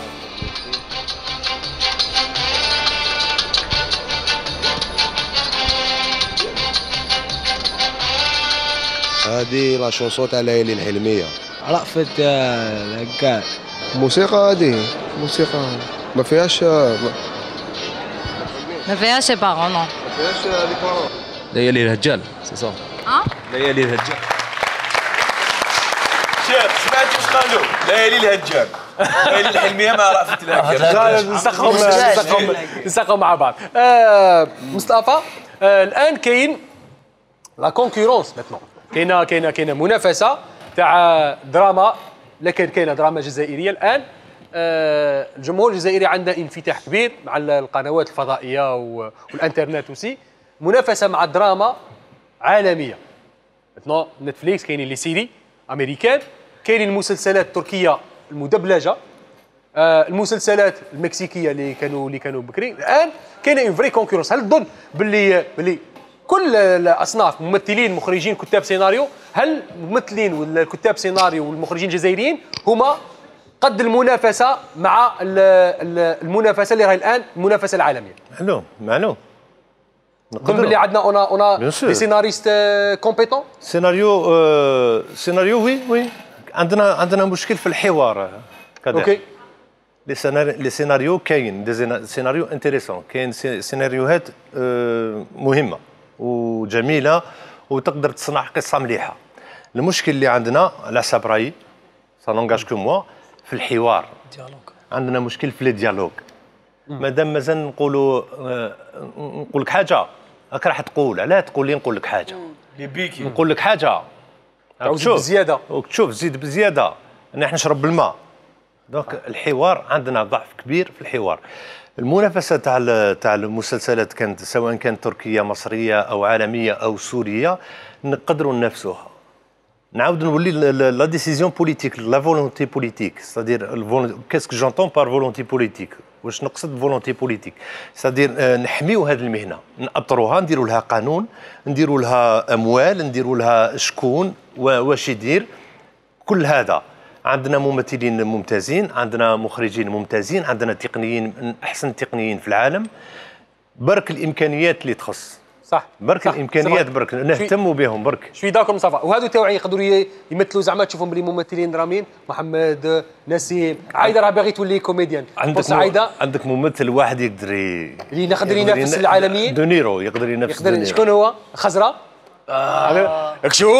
هذه لا شونسون تاع ليالي الحلميه. رأفت العقاد. موسيقى هذه موسيقى ما فيهاش بارون. ما فيهاش لي بارون. ليالي الهجال سي صح. ليالي الهجال. شوف سمعت واش قالوا؟ ليالي الهجال. ليالي الحلميه مع رأفت الهجال. نسقوا مع بعض. مصطفى الان كاين لا كونكورونس ماتنون، كاينه منافسه تاع دراما، لكن كاينه دراما جزائريه الان. الجمهور الجزائري عنده انفتاح كبير مع القنوات الفضائيه والانترنت وسي، منافسه مع الدراما عالميه. ماتنون نتفليكس كاينين لي سيري امريكان، كاينين المسلسلات التركيه المدبلجه، المسلسلات المكسيكيه اللي كانوا بكري الان كاينه اون فري كونكورونس. هل تظن باللي كل الاصناف ممثلين مخرجين كتاب سيناريو، هل الممثلين والكتاب سيناريو والمخرجين الجزائريين هما قد المنافسه مع المنافسه اللي راهي الان المنافسه العالميه؟ معلوم نظن باللي عندنا اون دي سيناريست كومبيتون. سيناريو وي عندنا مشكل في الحوار. اوكي لي سيناريو كاين دي سيناريو انتريسون، كاين سيناريوهات مهمه وجميله وتقدر تصنع قصه مليحه. المشكل اللي عندنا على حساب رايي سا لونغاج كو موا في الحوار، عندنا مشكل في لي ديالوج. مادام مازال نقول لك حاجه راك راح تقول، علاه تقول لي نقول لك حاجه نقول لك حاجه تشوف بزياده وتشوف زيد بزياده نحن نشرب بالماء. دونك الحوار عندنا ضعف كبير في الحوار. المنافسه تاع المسلسلات كانت سواء كانت تركيه مصريه او عالميه او سوريه نقدروا ننافسوها. نعاود نولي لا ديسيزيون بوليتيك، لا فولونتي بوليتيك، سادير كاسكو جونتون بار فولونتي بوليتيك، واش نقصد فولونتي بوليتيك، سادير نحميو هذه المهنه، نأطروها، نديروا لها قانون، نديروا لها اموال، نديروا لها شكون واش يدير. كل هذا عندنا ممثلين ممتازين، عندنا مخرجين ممتازين، عندنا تقنيين من احسن التقنيين في العالم. برك الامكانيات اللي تخص صح برك صح. الامكانيات برك نهتموا بهم برك. شوي داكم مصطفى. وهذو تاوعي يقدروا يمثلوا زعما تشوفهم بلي ممثلين رامين، محمد، نسيم، عايده راه باغي تولي كوميديان. عندك ممثل واحد يقدر يقدر ينافس العالميين. دونيرو يقدر ينافس دونيرو. شكون هو؟ خزره؟ اكشو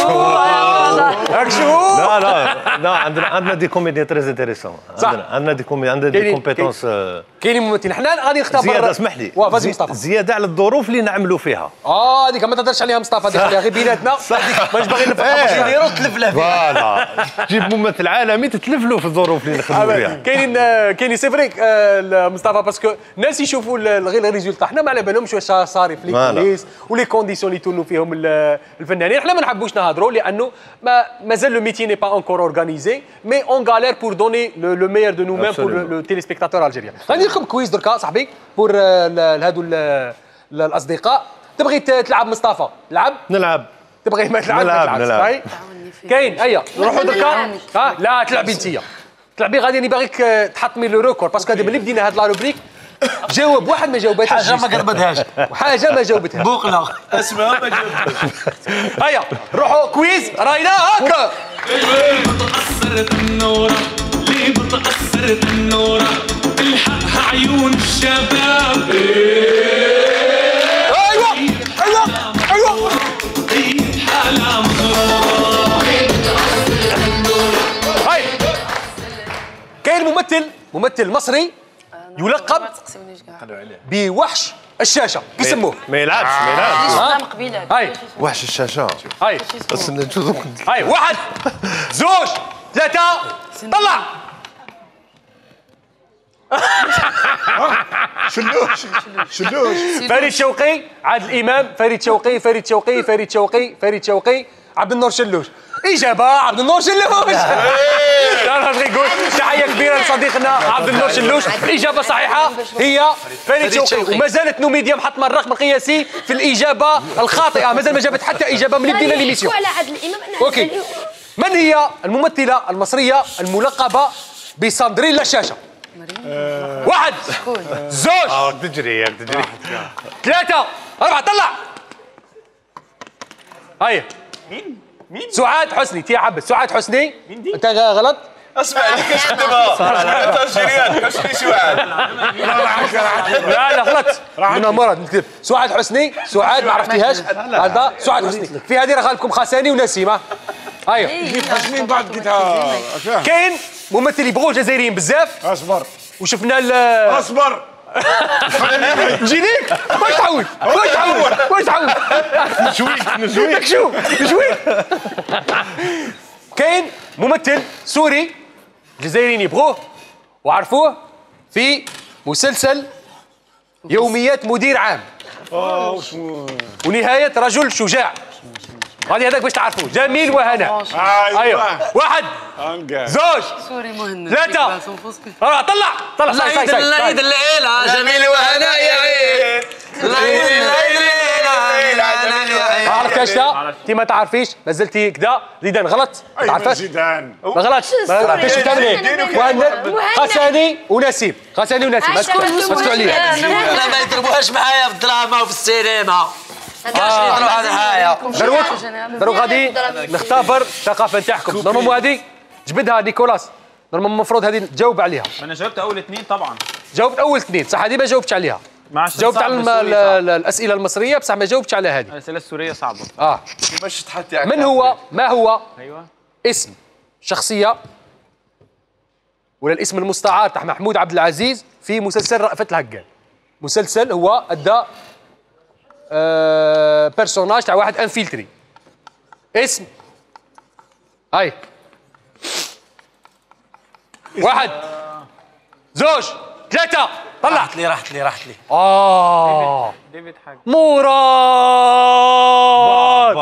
لا عندنا دي كوميديان تريز انتريسون. عندنا دي كوميديان، عندنا دي كومبيتونس. كاينين ممثلين. حنا غادي نختار زياده، اسمح لي، زياده على الظروف اللي نعملوا فيها. هذيك ما تهضرش عليها مصطفى، هذيك خليها غير بيناتنا. مانيش باغي نفهم واش يديروا تلف له فوالا. جيب ممثل عالمي تتلف له في الظروف اللي نخدموا فيها. كاينين سي فري مصطفى، باسكو الناس يشوفوا غير الريزولتا، حنا ما على بالهمش واش صاري في لي كوليس ولي كونديسيون اللي يتولوا فيهم الفنانين. احنا ما نحبوش نهضروا لانه مازال لو ميتي ني با انكور اورغانيزي، مي اون غالير بور دوني لو ميور دو نو ميم بور لو تيليسبيكتاتور الجيريان. غادي لكم كويز دركا صاحبي بور هادو الاصدقاء. تبغي تلعب مصطفى؟ نلعب. تبغي ما تلعب؟ كاين هيا نروحوا دركا. لا تلعبي انت، تلعبي غادي. راني باغيك تحطمي لو ريكور، باسكو هذا ملي بدينا هاد لا روبريك جاوب واحد ما جاوبتهاش، حاجه ما قربتهاش، وحاجه ما جاوبتهاش، بوقله اسمها ما جاوبتهاش. هيا نروحوا كويز. راينا هكا. ليه بتأثر النورة، ليه بتأثر النورة، الحقها عيون الشباب. ايوه حالة مغرورة. هاي كاين ممثل مصري يلقب بوحش الشاشه، كيسموه؟ ما يلعبش هاي وحش الشاشه. هاي بس نشوف. هاي 1 2 3 طلع. شلوش فريد شوقي، عادل امام، فريد شوقي، عبد النور شلوش. اجابه عبد النور شلوش. لا نقول تحيه كبيره لصديقنا عبد النور شلوش. اجابه صحيحه هي فريد شوقي، وما زالت نوميديا محطمه الرقم القياسي في الاجابه الخاطئه. مازال ما جابت حتى اجابه من بدينا ليميسيون. على عادل امام. اوكي، من هي الممثله المصريه الملقبه بساندرين الشاشه؟ 1 2 تجري 3 4 طلع. هيا مين؟ سعاد حسني. تي عبد سعاد حسني. انت غلط. اسمع اللي كاش خدمها انت الجيريان حسني سعاد. لا غلط. انا مرض نكتب سعاد حسني. سعاد ما عرفتيهاش. هذا سعاد حسني. في هذه راه غالبكم خاساني ونسيم. هيا جيت حسني بعد قلتها. كاين ممثل يبغوا الجزائريين بزاف. اصبر وشفنا اصبر نجيليك. واش تعود نشويك. كاين ممثل سوري الجزائريين يبغوه وعرفوه في مسلسل يوميات مدير عام واسمو ونهاية رجل شجاع. غادي هذاك باش تعرفوا. جميل وهناء. ايوه. واحد زوج سوري مهند 3 طلع طلع العيد الليلة جميل وهناء يا عيد عارف كاش انت ما تعرفيش مازلتي كذا. زيدان غلط ما تعرفش زيدان ما غلطش كاش مهند خساني ونسيم اسكتوا عليا. لا ما يضربوهاش معايا في الدراما وفي السينما. دروك غادي نختبر الثقافه نتاعكم. نورمالمون هذه جبدها نيكولاس. نورمالمون المفروض هذه تجاوب عليها. انا جاوبت اول 2 طبعا. جاوبت اول 2 صح. هذه ما جاوبتش عليها. جاوبت على الاسئله المصريه بصح ما جاوبتش على هذه. الاسئله السوريه صعبه. كيفاش تحط من هو ما هو ايوه اسم شخصيه ولا الاسم المستعار تاع محمود عبد العزيز في مسلسل رأفت الهجان؟ مسلسل هو ادى بيرسوناج تاع واحد انفيلتري. اسم هاي 1 2 3 طلع. راحت لي ديفيد حاج مراد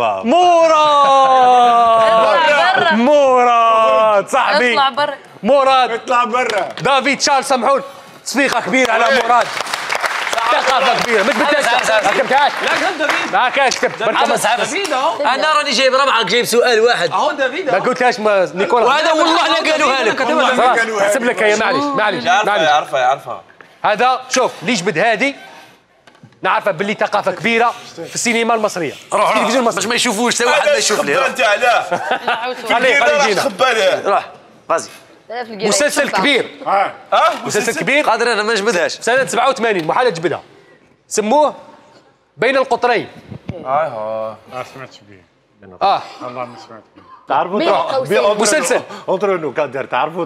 صاحبي اطلع برا مراد اطلع برا. دافيد شارل سامحون تصفيقه كبيره على مراد. ثقافه كبيره مش كتبتهاش. لا كتب دافيد ما كانش كتبت دافيد انا راني جايب ربعك جايب سؤال واحد اهو دافيد ما قلتهاش نيكولا. وهذا والله لا قالوها لك. حسب لك هي معليش عارفها هذا شوف اللي جبد هذه نعرفها باللي ثقافه كبيره في السينما المصريه. روح التلفزيون المصري باش ما يشوفوش حتى واحد ما يشوف لي. انت علاه خليه يجينا. خبالها غازي مسلسل كبير. مسلسل كبير قادر انا ما نجبدهاش. سنه 87 محال تجبدها. سموه بين القطرين. ما سمعتش به. والله ما سمعت به. تعرفوا مسلسل اونترونو كادر تعرفوا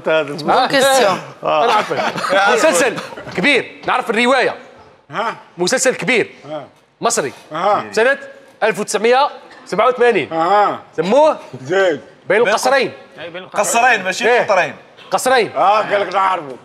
مسلسل كبير. نعرف الروايه. مسلسل كبير مصري سنه 1987 سموه زيد بين القصرين. قصرين ماشي قطرين. قصرين قال لك نعرفه.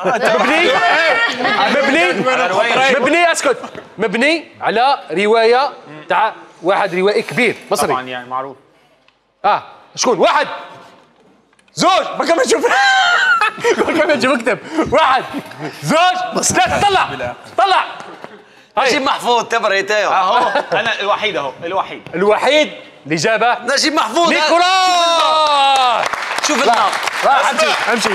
مبني اسكت مبني على روايه تاع واحد روائي كبير مصري طبعا يعني معروف. شكون؟ 1 2 ما كمل شوف ما كمل شوف اكتب 1 2 3 طلع نجيب محفوظ تبريت اهو انا الوحيد الوحيد اللي جابه نجيب محفوظ نيكولاس. شوف النار امشي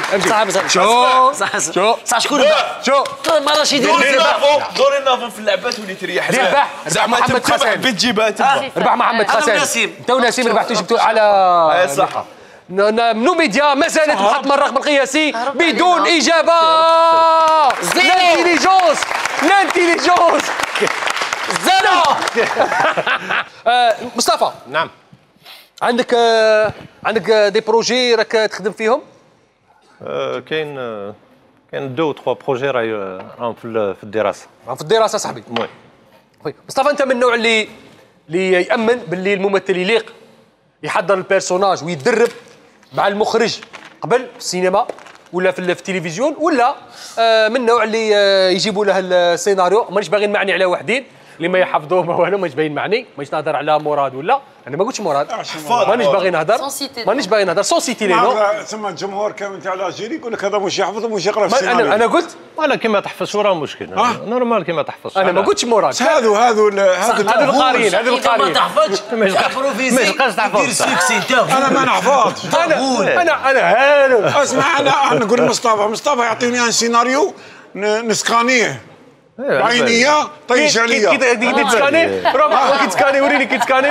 شو شكون شو ما راش يدير دوري نافو في اللعبات ولي تريح ربح محمد خسان بتجيبها ربح محمد خسان انت ونسيم ربحتوا جبتوا على صح. منو ميديا ما زالت محطمة الرقم القياسي بدون إجابة. لانتيليجونس زيرو. مصطفى نعم عندك دي بروجي راك تخدم فيهم؟ كاين 2 و 3 بروجي راهم في الدراسة. في الدراسة صاحبي. مصطفى أنت من النوع اللي يأمن باللي الممثل يليق يحضر البيرسوناج ويدرب مع المخرج قبل في السينما ولا في التلفزيون، ولا من النوع اللي يجيبوا له السيناريو مانيش باغي نمعني على وحدين اللي ما يحفظوه ما والو مانيش باغي نمعني مانيش نهضر على مراد ولا انا ما قلتش مراد مانيش باغي نهضر سون سيتي لي نو. ثم الجمهور كامل تاع الجيري يقول لك هذا مش يحفظ ومش يقرا في السيناريو. انا قلت ولا كيما تحفظش راه مشكل نورمال كيما تحفظش. انا ما قلتش مراد. هذو القارين ما تحفظش امبروفيزي دير سيكسي انت. انا ما نحفظش. انا هانو اسمع انا نقول مصطفى يعطيني ان سيناريو نسكانيه عينيه طيش عليا كي تسكاني روح كي تسكاني وريني كي تسكاني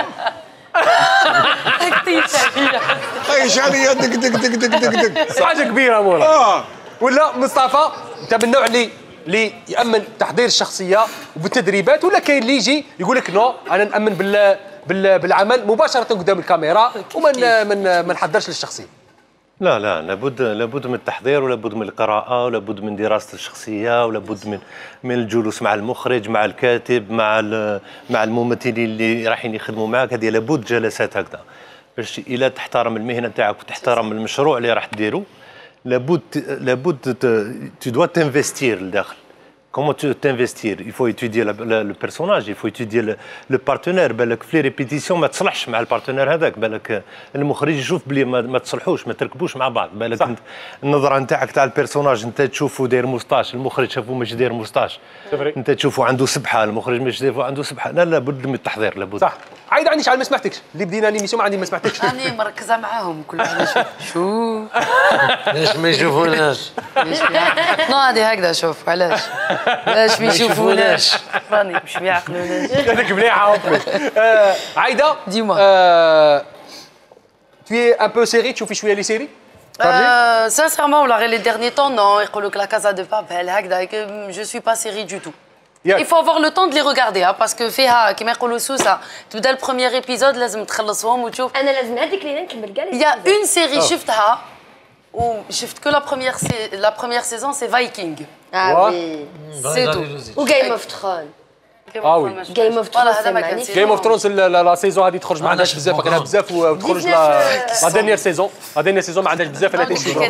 طيش عليا دق دق دق دق دق دق حاجه كبيره مولا. ولا مصطفى انت من النوع اللي يامن تحضير الشخصيه وبالتدريبات، ولا كاين اللي يجي يقول لك نو انا نامن بالعمل مباشره قدام الكاميرا وما ما نحضرش للشخصيه؟ لا لابد من التحضير، ولابد من القراءة، ولابد من دراسة الشخصية، ولابد من الجلوس مع المخرج مع الكاتب مع الممثلين اللي رايحين يخدموا معك. هذه لابد جلسات هكذا باش إلا تحترم المهنة تاعك وتحترم المشروع اللي راح تديرو. لابد تو دوا تنفستير لداخل comment t'investir. Il faut étudier le personnage, il faut étudier le partenaire. بالك في ريبيتيسيون ما تصلحش مع البارتنير هذاك، بالك المخرج يشوف بلي ما تصلحوش، ما تركبوش مع بعض. بالك النظره نتاعك تاع البيرسوناج انت تشوفه داير موستاش، المخرج شافه مش داير موستاش، انت تشوفه عنده سبحه، المخرج مش شايفه عنده سبحه. لا لابد من التحضير، لابد. صح. عايده عندي شحال ما سمعتكش، اللي بدينا ليميسيون ما عندي ما سمعتكش. راني مركزه معاهم كل واحد شوف. ليش ما يشوفوناش؟ نو هذه هكذا شوف علاش؟ علاش ما يشوفوناش؟ راني مش بيعقلوناش. هذاك مليحه. عايده ديما tu es un peu série, تشوفي شويه لي سيري؟ Sincèrement, les derniers temps, non. La Casa de Papel, je suis pas série du tout. Il faut avoir le temps de les regarder, hein, parce que كما يقولوا سوسة تبدا البروميير ايبيزود لازم تخلصهم وتشوف. انا لازم هذيك اللي نكمل كاع. Il y a une série شفتها وشفت que la première saison, c'est Viking. Ah oui. C'est tout. Ou Game of Thrones. اه وي Game of Thrones. Game of Thrones لا سيزون هذه تخرج ما عندهاش بزاف، باقي لها بزاف وتخرج لا دينيير سيزون. لا دينيير سيزون ما عندهاش بزاف، انا تنشوف.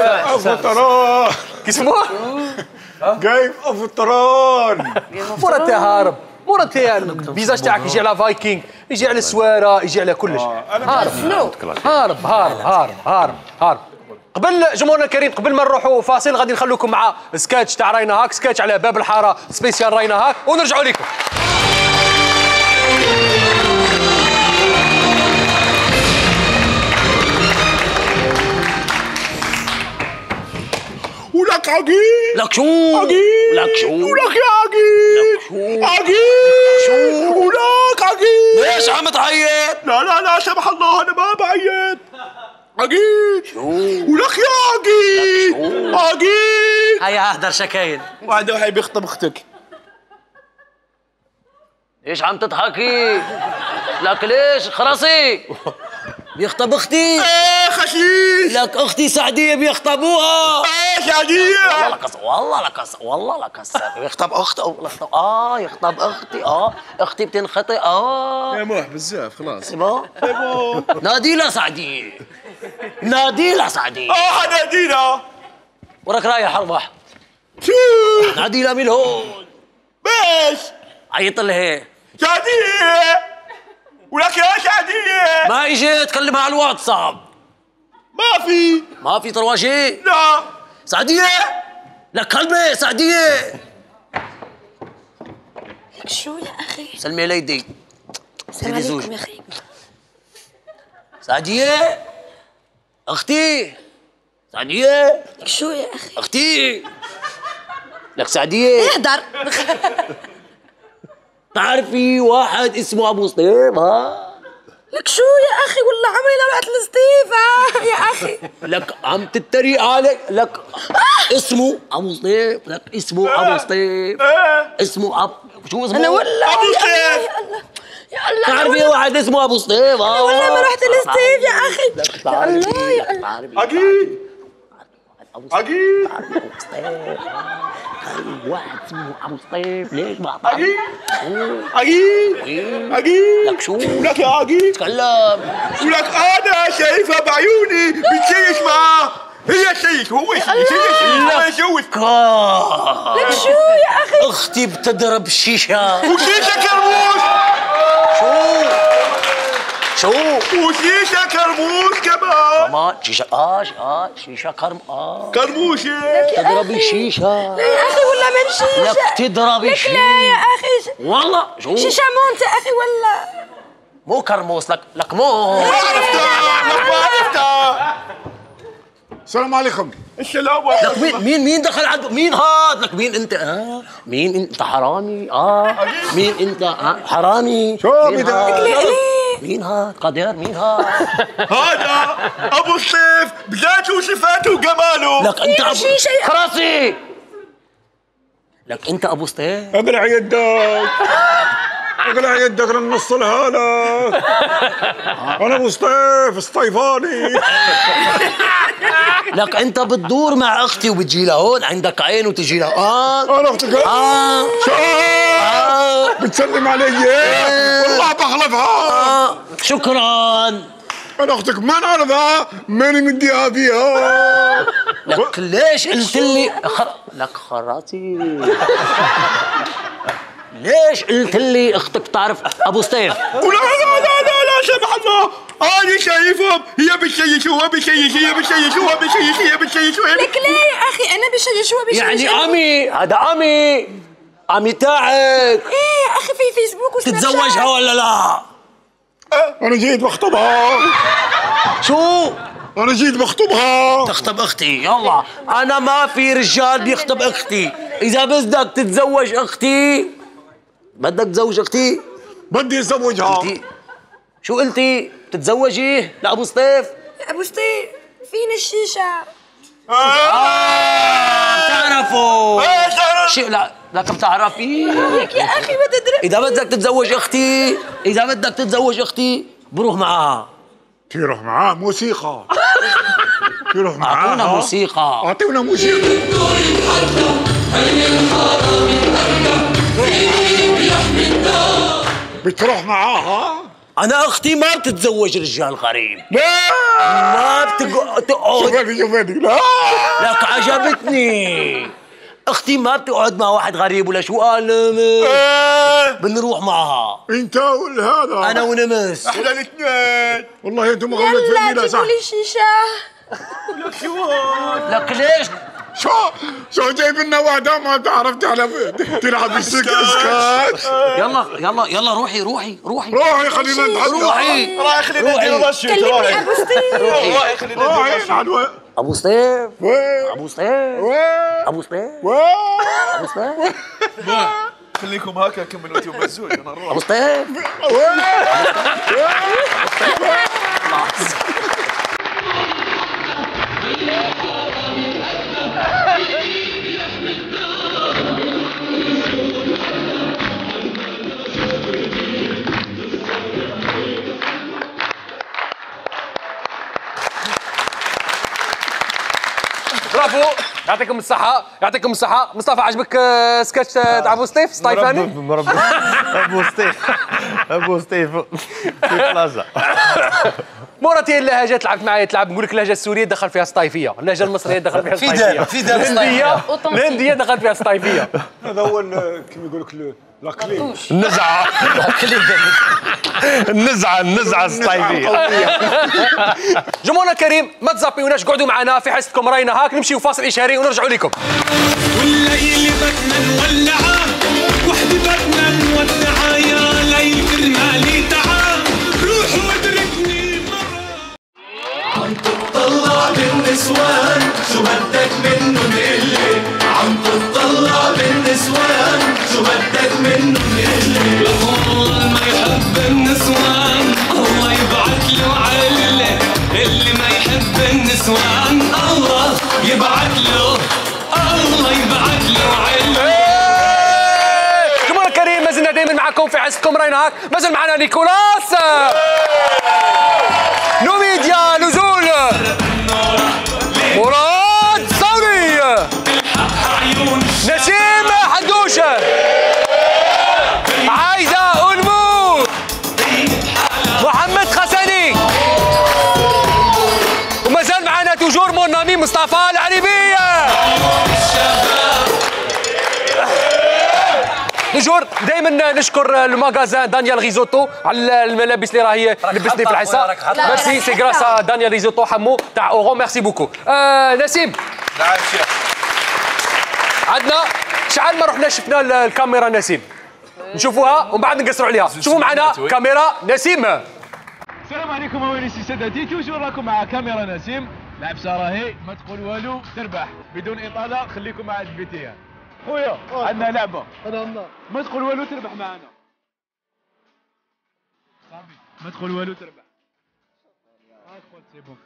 كيسموها؟ جيم اوف ثرون. مورا انت هارب، مورا انت الفيزاج تاعك يجي على فايكينغ، يجي على السواره، يجي على كلش. هارب. قبل جمهورنا الكريم، قبل ما نروحوا فاصل غادي نخلوكم مع سكاتش تاع راينا هاك، سكاتش على باب الحاره سبيسيال راينا هاك، ونرجعوا لكم. ولك عقيل، لك شو عقيل، لك شو ولك يا عقيل، عقيل، ولك عقيل. ليش عم تعيط؟ لا سمح الله انا ما بعيط. عقيل ولك يا عقيل، عقيل. هيا اهدر شكاين. واحد بيخطب اختك. ليش عم تضحكي؟ لك ليش خرسي؟ بيخطب اختي؟ ايه خشيش. لك اختي سعديه بيخطبوها. ايه سعديه. والله لك بيخطب اختي يخطب اختي. اختي بتنخطي. يا موح بزاف خلاص. ناديلا سعديه. ناديلا سعديه. ناديلا. وراك رايح اربح. شو؟ ناديلا من هون. باش؟ عيط لها. سعديه. ولك يا سعديه. ما اجيت كلمها على الواتساب. ما في طرواجي؟ لا. سعديه. لك كلمه سعديه. لك شو يا اخي؟ سلمي على يدي. السلام عليكم يا اخي. سعديه. اختي. سعديه. لك شو يا اخي؟ اختي. لك سعديه. احضر. تعرفي واحد اسمه ابو سطيف؟ لك شو يا اخي؟ والله عمري لا رحت لستيف. يا اخي لك عم تتريق عليك. لك اسمه ابو سطيف. لك اسمه ابو سطيف. اسمه شو اسمه؟ انا والله ابو سطيف. يا الله. تعرفي واحد اسمه ابو سطيف؟ والله ما رحت لستيف يا اخي. يا الله يا الله. عقيل. عقيل. واحد اسمه ابو سطيف. ليش ما عقيل. عقيل. لك شو؟ ولك يا عقيل. تكلم. ولك انا شايفها بعيوني بتشيش معاه. هي تشيش هو يشيش. لك شو يا اخي؟ اختي بتضرب شيشه. وشيشه كرموش. شو؟ وشيشه كرموش كمان. شيشه شيشه كرموشه. تضربي شيشه. لا يا اخي والله من شيشه. لك تضربي شيشه. لا يا اخي والله شو؟ شيشه مونت يا اخي والله. مو كرموس. لك مو. ما عرفتها. السلام عليكم. السلام عليكم. لك مين دخل عند مين هاد؟ لك مين انت؟ مين انت حرامي؟ مين انت؟ حرامي. شو مين هاد؟ قدير مين هاد؟ هذا ابو سطيف بذاته وصفاته وجماله. لك انت ابو خراسي. لك انت ابو سطيف. اقلع يدك. اقلع يدك لنوصلها لك. انا ابو سطيف السطيفاني. لك انت بتدور مع اختي وبتجي لهون عندك عين وتجي لهون. انا اختك. شو؟ بتسلم علي. والله بغلبها. شكرا. انا اختك ما نعرفها ماني مديها فيها. لك ليش قلت لي لك خراتي ليش قلت لي اختك تعرف ابو سطيف؟ لا لا لا لا لا سمح الله انا شايفهم هي بتشيشوها هي بتشيشوها لك لا يا اخي انا بشيشوها يعني عمي هذا عمي تاعك ايه يا اخي في فيسبوك وسناب شات تتزوجها ولا لا؟ انا جيت بخطبها. شو؟ انا جيت بخطبها. تخطب اختي يلا. انا ما في رجال بيخطب اختي. اذا بدك تتزوج اختي بدك تتزوج اختي؟ بدي اتزوجها. شو قلتي؟ بتتزوجيه لابو سطيف؟ ابو سطيف فينا الشيشه. بتعرفوا شيء لك بتعرفي لك يا اخي ما تدري. اذا بدك تتزوج اختي بروح معها. تروح معاه موسيقى. تروح معاه. اعطونا موسيقى. اعطونا موسيقى. بتروح معاها؟ انا اختي ما بتتزوج رجال غريب. لا ما بتقعد. شوفي لا لك عجبتني. اختي ما بتقعد مع واحد غريب ولا شو قال. بنروح معها. انت والهذا انا ونمس. احنا الاثنين. والله انتم مغلط فيني. يلا جيبوا لي شيشه. لك شو؟ لك ليش؟ شو جايب لنا واحدة ما بتعرف تلعب بالسكات. يلا روحي خلينا نتحدث. روحي خلينا ندير رشيد. كلمني ابو سطيف. خلينا ندير ابو سطيف. ابو سطيف. خليكم هكا كملوا انتم بزول انا نروح. ابو سطيف. برافو يعطيكم الصحة. مصطفى عجبك سكتش تاع ابو سطيف سطيفاني؟ ابو سطيف في بلازا. مراتي اللهجات لعبت معايا نقول لك اللهجه السوريه دخل فيها سطيفيه، اللهجه المصريه دخل فيها سطيفيه، الهنديه دخل فيها سطيفيه. هذا هو كيما يقول لك لاكلي النزعه السطيفيه. جمهورنا الكريم ما تزابيوناش، قعدوا معنا في حصتكم راينا هاك، نمشيو فاصل اشهاري ونرجعوا لكم. والليل بدنا نولعه وحدي بدنا نودعه يا ليل كرمالي تعال روح وادركني مرة. عم تطلع بالنسوان شو بدك منه نقلي، عم تطلع بالنسوان شو بدك منه نقلي. الله ما يحب النسوان الله يبعث له علة، اللي ما يحب النسوان الله يبعث له علة. جمهورنا الكريم ما زلنا دائما معكم في حصتكم راينا هاك، ما زال معنا نيكولاس نوميديا نزول مراد صوني نسيم حدوشه عايده أنمو محمد خسني، وما زال معنا توجور مون امي مصطفى العريبيه. توجور دائما نشكر المغازان دانيال ريزوتو على الملابس اللي راهي لبسني في الحصه. ميرسي سي غراس دانيال ريزوتو حمو تاع اورو. ميرسي بوكو. نسيم نعم شيخ. عندنا شحال ما رحنا شفنا الكاميرا نسيم، نشوفوها ومن بعد نقصروا عليها. شوفوا معنا كاميرا نسيم. السلام عليكم اوانسي سادتي، توجور راكم مع كاميرا نسيم. لعبسه راهي ما تقول والو تربح بدون اطاله. خليكم مع الفيتيان. خويا عندنا لعبه ما تقول والو تربح معنا. صافي ما تقول والو تربح. قلت سي بون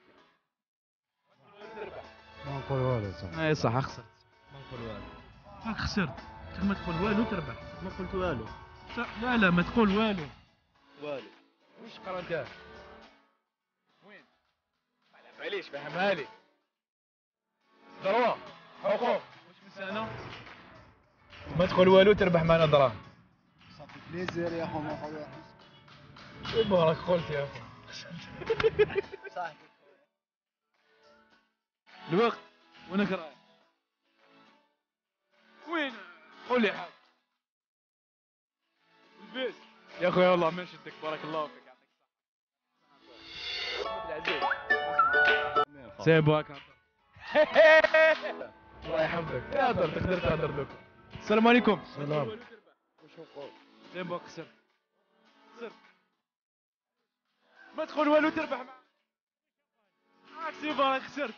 ما نقول والو. اي صح خسرت ما نقول والو. خسرت ما تقول والو تربح. ما قلت والو. لا ما تقول والو. وش قرأتها؟ وين؟ ما عليش فهمها لي. ضروة حقوق وش مسانا؟ ما تقول والو تربح معنا دراهم. صافي بليزير يا خو ما خويا. راك قلت يا خو. صح. الوقت وينك رايح؟ وين؟ قول لي حاجة. البيت يا اخوي والله ما نشدك بارك الله فيك يعطيك الصحة. سيبوك الله يحفظك تهدر تقدر تهدر لكم. السلام عليكم. سلام. سيبوك خسرت ما تقول والو تربح معك سيبا انا خسرت.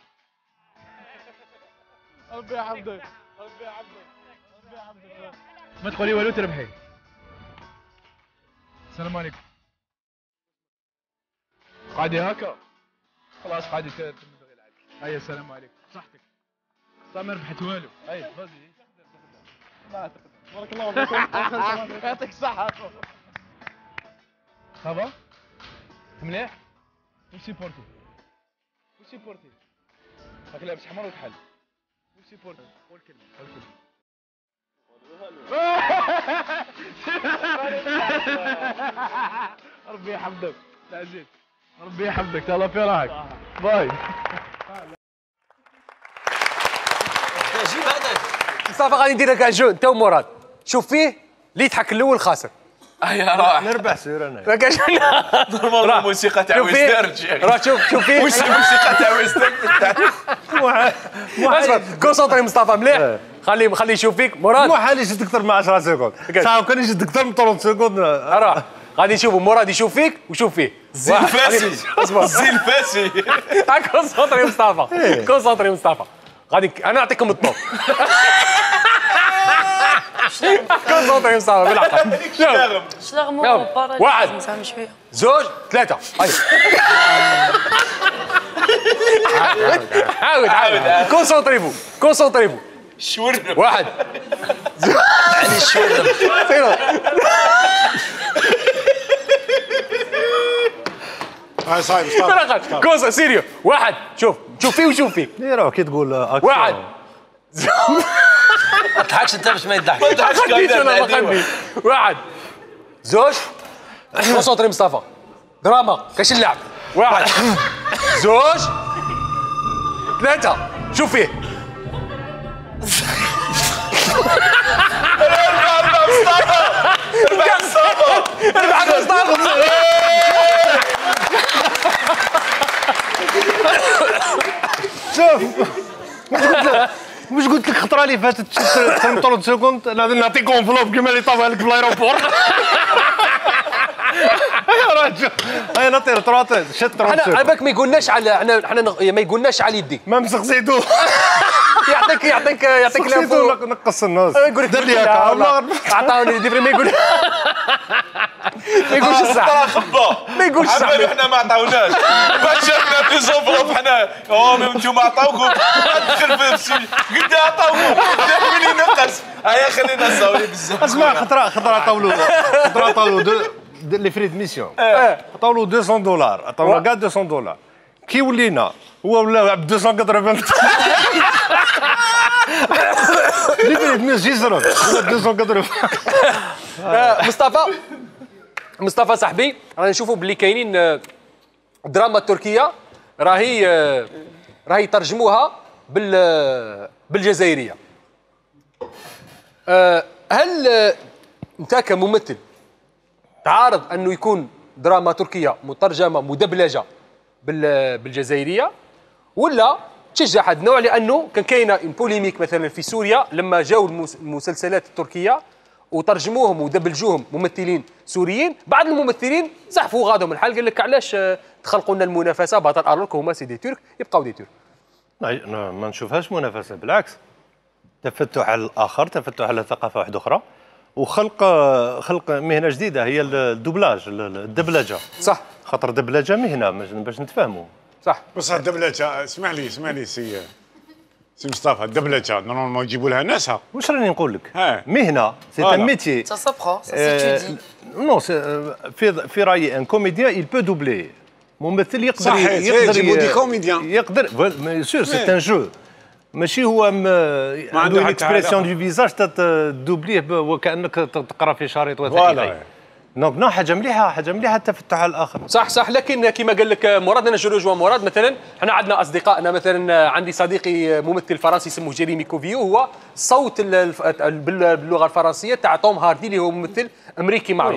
ربي يحفظك ربي يحفظك ربي يحفظك ما تقولي والو تربحي. السلام عليكم. قاعدة هكا خلاص قاعدة تمضغي العادي. هيا السلام عليكم صحتك. صح ما ربحت والو. هيا فازي لا تقدر بارك الله فيك يعطيك الصحة. صافا مليح وسيبورتي وسيبورتي هاك لابس حمار وكحل وسيبورتي قول كلمة قول كلمة. ربي يحفظك تعزيز ربي يحفظك تهلا في راحك باي. جيب هذاك مصطفى غادي ندير لك جو انت ومراد شوف فيه اللي يضحك الاول خاسر. يا راح نربح سير انا ما كاش نورمال الموسيقى تاع ويسترن راه شوف فيه الموسيقى تاع ويسترن اصبر كونسونطري مصطفى مليح خليه يشوف فيك مراد. مو حالي يشد اكثر من 10 سكوند صعب كان يشد اكثر من 30 سكوند. راه غادي نشوفوا مراد يشوف فيك وشوف فيه زين الفاسي اصبر زين الفاسي كونسونطري مصطفى كونسونطري مصطفى غادي انا نعطيكم الطوب. كونسونطري مصطفى بالعقل. شلغمو واحد زوج ثلاثة عاود كونسونطريفو شورب واحد علي الشورب هاي صايب كوسا سيريو واحد شوف فيه وشوف فيه. راه كي تقول واحد ما تضحكش انت باش ما يضحكش. ما تضحكش انا واحد زوج كونسونطري مصطفى دراما كاش اللعب. واحد زوج ثلاثة شوف فيه. اربع مصطفى شوف مش قلت لك خطره اللي فاتت 30 سكوند نعطيك انفلوب كيما اللي طافها لك في الايروبور. يا رجل هيا نطير تروطير شد احنا عباك ما يقولناش على احنا ما يقولناش على يدي ما مسقسيتو يعطيك سقسيتو نقص الناس يقول لك دير لي هكا عطاوني يدي ما يقول ما يقولش الصح ما يقولش الصح احنا ما عطاوناش باش شفنا في زوفلوب حنا انتم عطاوكم دخل في نفسي قد عطاوكم وين نقص هيا خلينا نصاوري بزاف. اسمع خطره عطاولو لي فري د ميسيون عطاولو $200 عطاولو كاع $200 كي ولينا هو ولا ب 280 لي فري د ميسيون يزرب ولا 280. مصطفى صاحبي رانا نشوفوا باللي كاينين الدراما التركيه راهي ترجموها بالجزائريه. هل انت كممثل تعارض انه يكون دراما تركيه مترجمه مدبلجه بالجزائريه ولا تشجع هذا النوع؟ لانه كان كاينه بوليميك مثلا في سوريا لما جاوا المسلسلات التركيه وترجموهم ودبلجوهم ممثلين سوريين، بعض الممثلين زحفوا غادوا من الحال قال لك علاش تخلقوا لنا المنافسه بطل الوغ هما سي دي ترك يبقاو دي ترك. ما نشوفهاش منافسه بالعكس، تفتح على الاخر، تفتح على ثقافه واحده اخرى خلق مهنه جديده هي الدبلاج الدبلجه. صح، خاطر الدبلجه مهنه باش نتفاهموا. صح، بصح الدبلجه اسمح لي سي مصطفى، الدبلجه نورمالمون يجيبوا لها ناسها. واش راني نقول لك؟ مهنه سي ان ميتي. Ça s'apprend, ça s'étudie. نو في رايي ان كوميديان il peut doubler. ممثل يقدر يجيبوا دي كوميديان يقدر بيان سور سي ان جو، ماشي هو عنده اكسبريسيون دو فيزاج تدوبليه وكانك تقرا في شريط وثائقي. دونك نو حاجه مليحه التفتح على الاخر. صح لكن كما قال لك مراد، انا جو رجوا مراد. مثلا احنا عندنا اصدقائنا، مثلا عندي صديقي ممثل فرنسي اسمه جيريمي كوفيو، هو صوت باللغه الفرنسيه تاع توم هاردي اللي هو ممثل امريكي معروف.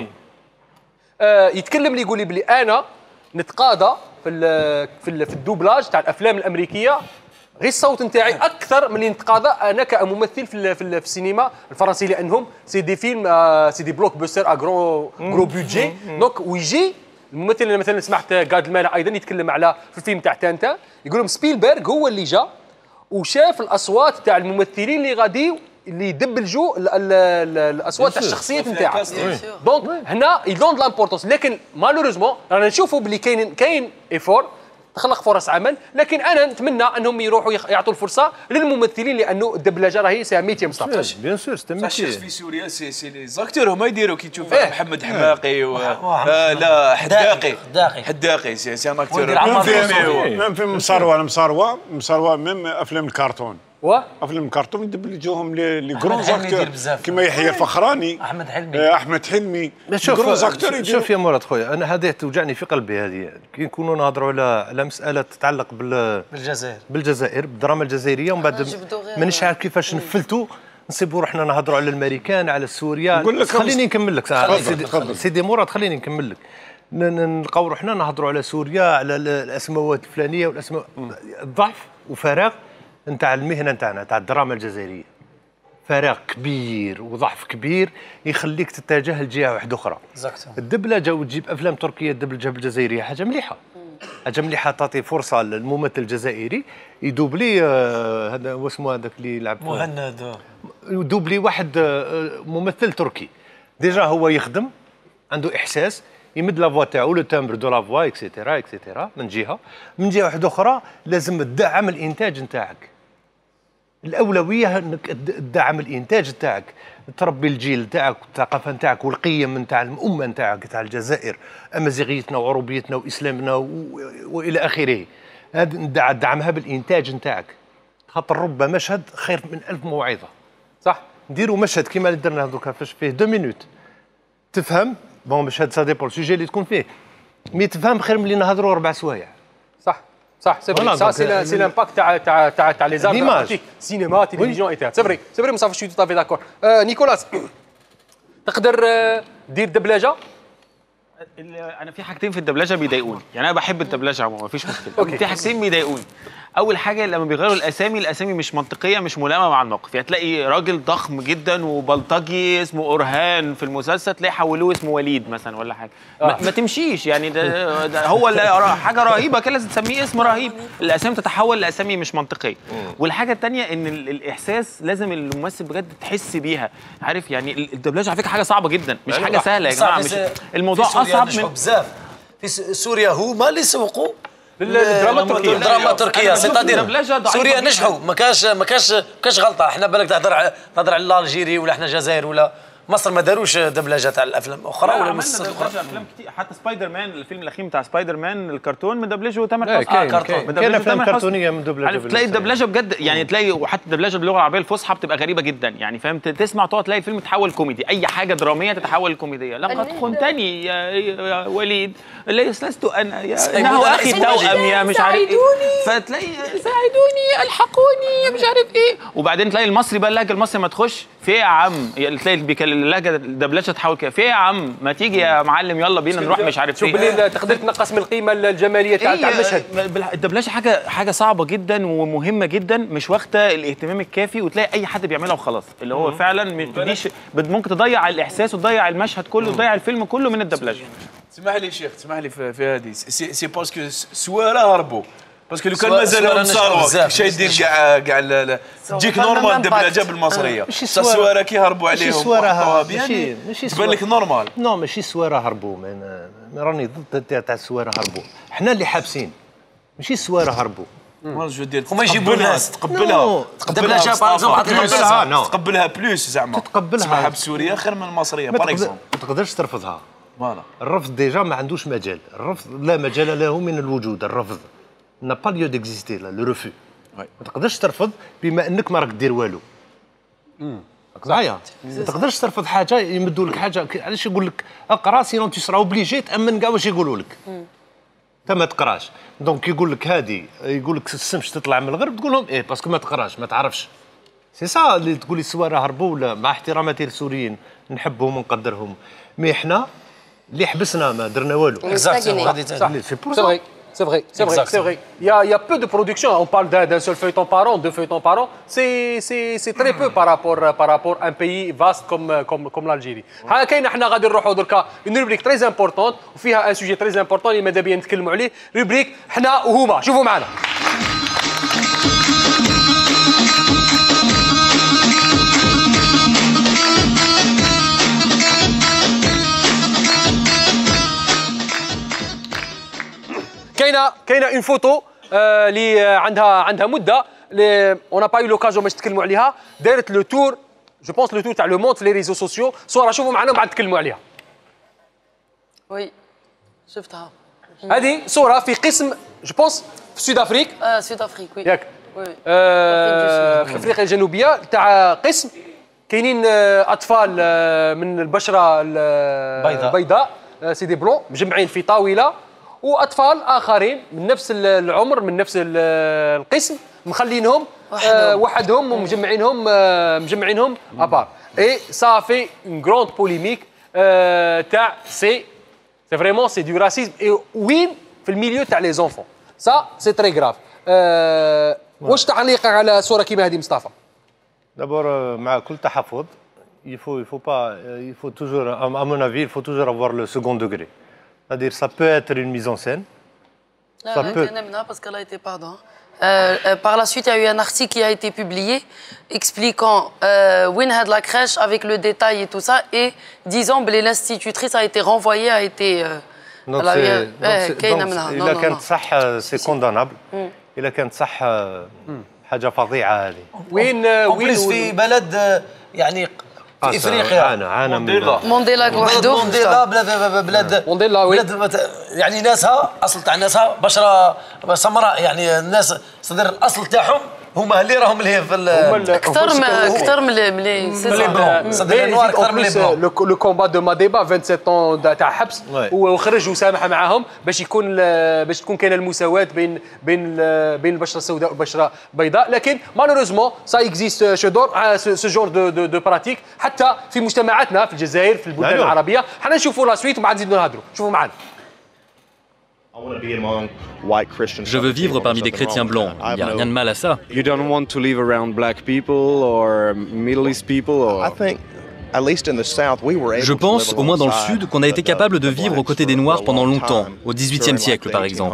يتكلم لي يقول لي بلي انا نتقاضى في الدوبلاج تاع الافلام الامريكيه غير الصوت نتاعي اكثر من اللي نتقاضى انا كممثل في السينما الفرنسي، لانهم سي دي فيلم سي دي بلوك بوستر اغرو بودجي. دونك ويجي الممثل اللي مثلا سمعت قاد المانع ايضا يتكلم على في الفيلم تاع تانتا، يقول لهم سبيلبرغ هو اللي جا وشاف الاصوات تاع الممثلين اللي غادي اللي يدبلجوا الاصوات تاع الشخصيات نتاعها. دونك هنا يدون لامبورطونس، لكن مالوريزمون رانا نشوفوا بلي كاين ايفور تخلق فرص عمل، لكن انا نتمنى انهم يروحوا يعطوا الفرصه للممثلين، لانه الدبلجه راهي سي ميتي مصطفى. بيان سور سي ميتي. في سوريا سي لي زاكتور هما يديروا كي تشوف محمد حماقي لا حداقي سي ان اكتور. ميم في مصاروه ميم افلام الكرتون افلام الكرتون يدبلجوهم لي كرون زاكتور كيما يحيى الفخراني، احمد حلمي. شوف يا مراد خويا، انا هذه توجعني في قلبي. هذه كي نكونوا نهضروا على مساله تتعلق بالجزائر بالدراما الجزائريه، ومن بعد مانيش عارف كيفاش نفلتوا نصيبوا روحنا نهضروا على الامريكان على السوريان. خليني نكمل لك سيدي مراد، خليني نكمل لك. نلقاو روحنا نهضروا على سوريا، على الاسماوات الفلانيه والاسماء. الضعف وفراغ نتاع المهنه نتاعنا تاع الدراما الجزائريه، فراغ كبير وضعف كبير يخليك تتجه لجهه واحده اخرى. الدبلجه وتجيب افلام تركيه تدبلجها بالجزائريه حاجه مليحه، تعطي فرصه للممثل الجزائري يدوبلي هذا واسمه هذاك اللي يلعب مهند، يدوبلي واحد ممثل تركي ديجا هو يخدم عنده احساس، يمد لافوا تاعو لو تامبر دو لافوا اكسيتيرا من جهه واحده اخرى لازم تدعم الانتاج نتاعك. الاولويه انك تدعم الانتاج تاعك، تربي الجيل تاعك والثقافه نتاعك والقيم نتاع الامه نتاعك تاع الجزائر، امازيغيتنا وعروبيتنا واسلامنا والى اخره. هذه ندعمها بالانتاج نتاعك، خاطر رب مشهد خير من 1000 موعظه. صح، نديروا مشهد كيما اللي درنا دوكا فاش فيه 2 مينوت تفهم. بون مشهد سا ديبول السوجي اللي تكون فيه، مي تفهم خير من اللي نهضروا 4 سوايع. صح سي فري. سي لامباكت تاع لي زارت سينما تلفزيون اي تياتر. سي فري مصافي شوي طافي داكور. نيكولاس تقدر دير دبلجه؟ انا في حاجتين في الدبلجه بيضايقوني، يعني انا بحب الدبلجه عموما مفيش مشكله. في حاجتين بيضايقوني. اول حاجه لما بيغيروا الاسامي مش منطقيه، مش ملائمه مع الموقف. يعني تلاقي راجل ضخم جدا وبلطجي اسمه اورهان في المسلسل تلاقي حولوه اسمه وليد مثلا ولا حاجه. ما تمشيش يعني. ده هو حاجه رهيبه كده، لازم تسميه اسم رهيب. الاسامي تتحول لاسامي مش منطقيه. والحاجه الثانيه ان الاحساس لازم الممثل بجد تحس بيها. عارف يعني الدبلجه على فكره حاجه صعبه جدا، مش حاجه سهله يا جماعه. مش الموضوع اصعب من بزاف. في سوريا هما اللي سوقوا الدراما التركيه سيتادير سوريا نجحوا. ما كاش غلطه. احنا بالك تهضر على الجيري ولا احنا الجزائر ولا مصر ما داروش دبلجه تاع الافلام اخرى ولا مسلسلات اخرى. افلام كتير، حتى سبايدر مان الفيلم الاخير بتاع سبايدر مان الكرتون مدبلجه تامر حسني. كان افلام كرتونيه مدبلجه. تلاقي الدبلجه بجد يعني، تلاقي وحتى الدبلجه باللغه العربيه الفصحى بتبقى غريبه جدا يعني. فاهم؟ تسمع تقعد تلاقي الفيلم تحول كوميدي، اي حاجه دراميه تتحول كوميديه. لقد خنتني يا وليد لست انا انه اخي التوأم يا مش عارف ايه. فتلاقي ساعدوني الحقوني مش عارف ايه. وبعدين تلاقي المصري بقى اللهجه المصري ما تخش في يا عم، تلاقي اللهجه الدبلجه تحول كده في يا عم ما تيجي يا معلم يلا بينا نروح مش عارف ايه. شوف بالليل تقدر تنقص من القيمه الجماليه تاع المشهد. الدبلجه حاجه صعبه جدا ومهمه جدا، مش واخده الاهتمام الكافي، وتلاقي اي حد بيعملها وخلاص. اللي هو فعلا ممكن تضيع الاحساس وتضيع المشهد كله وتضيع الفيلم كله من الدبلجه. اسمح لي شيخ، اسمح لي في هذه سي باسكو سواره هربوا. باسكو لو كان مازال مصاروه شايدين كاع تجيك نورمال الدبلجه بالمصريه. السواره كي هربوا عليهم ماشي سواره ماشي تبان لك نورمال. نو ماشي سواره هربوا، راني ضد تاع السواره هربوا. احنا اللي حابسين ماشي السواره هربوا. هما يجيبوا الناس تقبلها تقبلها بلوس زعما تقبلها بسوريا خير من المصريه باغ اكزومبل. ما تقدرش ترفضها. الرفض ديجا ما عندوش مجال. الرفض لا مجال له من الوجود. الرفض n'a pas lieu d'exister là, le refus. ما تقدرش ترفض بما انك ما راك دير والو. معايا ما تقدرش ترفض حاجه يمدوا لك حاجه علاش يقول لك اقرا سينون تسرا اوبليجي تامن كاع واش يقولوا لك انت ما تقراش دونك يقول لك هذه يقول لك الشمس تطلع من الغرب تقول لهم ايه باسكو ما تقراش ما تعرفش سي سا اللي تقول لي السواره هربوا ولا مع احتراماتي للسوريين نحبهم ونقدرهم مي احنا اللي حبسنا ما درنا والو C'est vrai, c'est vrai, c'est vrai. Il y a peu de production. On parle d'un seul feuilleton par an, 2 feuilletons par an. C'est très peu par rapport à un pays vaste comme l'Algérie. كاين احنا غادي نروحوا دركا une rubrique très importante وفيها un sujet très important اللي ماذا بيا نتكلموا عليه rubrique احنا وهما شوفوا معنا. كاينه اون فوتو اللي عندها مده اون با يو لوكازيون باش نتكلموا عليها دارت لو تور جو بونس لو تور تاع لو موند في لي ريزو سوسيو صوره شوفوا معنا وبعد نتكلموا عليها. وي شفتها هذه صوره في قسم جو بونس في سود افريك سود افريك وي ياك في افريقيا الجنوبيه تاع قسم كاينين اطفال من البشره البيضاء سي دي بلون مجمعين في طاوله واطفال اخرين من نفس العمر من نفس القسم مخلينهم وحدهم ومجمعينهم ابار اي سا في اون غروند بوليميك تاع سي فريمون سي دو راسيزم اي وين في الميليو تاع لي زونفون سا سي تري غراف واش تعليقك على صوره كيما هذه مصطفى؟ دابور مع كل تحفظ il faut toujours à mon avis il faut toujours avoir le second degré. C'est-à-dire ça peut être une mise en scène. Ça peut. Parce qu'elle a été par la suite, il y a eu un article qui a été publié expliquant Win had la crèche avec le détail et tout ça et disant que l'institutrice a été renvoyée, a été. Donc il a كانت صح c'est condamnable. Il a كانت صح حاجة فظيعة هذه. وين في بلد يعني في افريقيا عانى مونديلا وحده بلاد يعني ناسها اصل تاع ناسها بشره سمراء يعني الناس صدر الاصل تاعهم هما اللي راهم اللي في اكثر من لي صدر النوار اكثر من لي بلون لو كومبا دو ماديبا 27 طون تاع حبس وخرج وسامح معاهم باش تكون كاينه المساواه بين البشره السوداء والبشره البيضاء لكن مالوريزمون سا اكزيست سو جور دو براتيك حتى في مجتمعاتنا في الجزائر في البلدان العربيه حنا نشوفوا لا سويت وبعد نزيدوا نهضروا شوفوا معنا. Je veux vivre parmi des chrétiens blancs. Il n'y a rien de mal à ça. You don't want to live around black people or Middle East people or... I think Je pense, au moins dans le Sud, qu'on a été capable de vivre aux côtés des Noirs pendant longtemps, au XVIIIe siècle par exemple.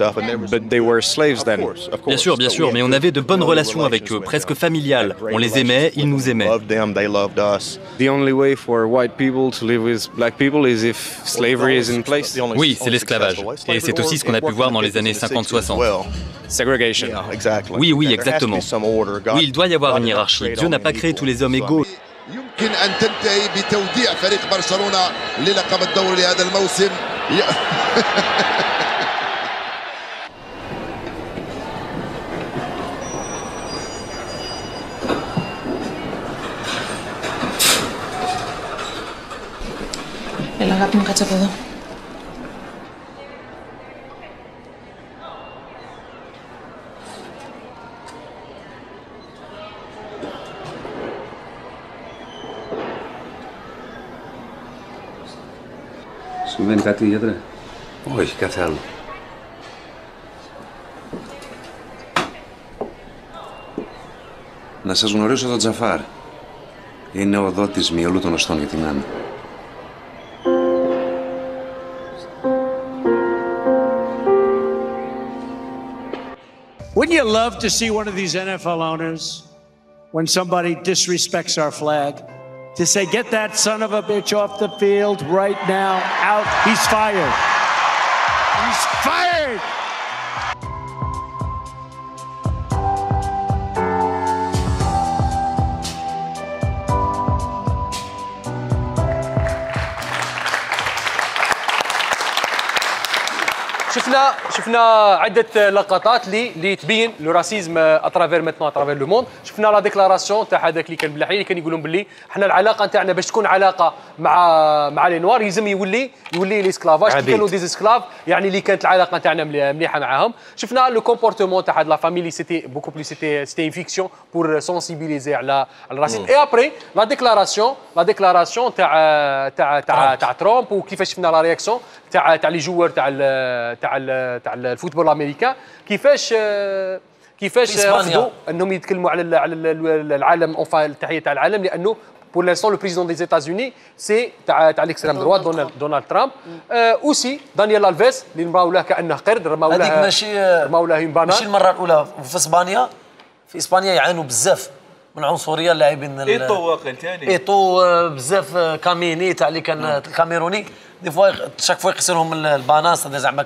Bien sûr, mais on avait de bonnes relations avec eux, presque familiales. On les aimait, ils nous aimaient. Oui, c'est l'esclavage. Et c'est aussi ce qu'on a pu voir dans les années 50-60. Oui, exactement. Oui, il doit y avoir une hiérarchie. Dieu n'a pas créé tous les hommes égaux. يمكن أن تنتهي بتوديع فريق برشلونة للقب الدوري لهذا الموسم. El agap nunca se pudo. Συμβαίνει κάτι, γιατρέ? Όχι, κάθε άλλο. Να σας γνωρίσω τον Τζαφάρ. Είναι ο δότης μυελού των οστών για την Άννα. Wouldn't you love to see one of these NFL owners, when somebody disrespects our flag, to say, get that son of a bitch off the field right now, out, he's fired. He's fired! شفنا عده لقطات اللي تبين لو راسيزم اترافير ميتنون اترافير لو موند. شفنا لا ديكلاراسيون تاع هذاك اللي كان بالحي اللي كان يقول لهم باللي حنا العلاقه نتاعنا باش تكون علاقه مع لي نوار يلزم يولي ليسكلافاج كانوا دي اسكلاف، يعني اللي كانت العلاقه نتاعنا مليحه معاهم. شفنا لو كومبورتمون تاع هاد لا فاميلي سيتي بوكو بلي سيتي اون فيكسيون بور سونسيبيليزي على الراسيزم. اي ابري لا ديكلاراسيون تاع ترامب وكيفاش شفنا لا رياكسيون تاع لي جوار تاع الفوتبول الامريكان كيفاش رفضوا انهم يتكلموا على العالم التحيه تاع العالم، لانه pour l'instant le président des États-Unis c'est تاع l'extrême droite دونالد ترامب. اوسي دانيال الفيس اللي رماو له كانه قرد، رماو له ماشي المره الاولى في اسبانيا. في اسبانيا يعانوا بزاف من عنصريه اللاعبين ايطو واقع ثاني ايطو بزاف كاميني تاع اللي كان الكاميروني دي فوا شاك فوا يقصر لهم الباناس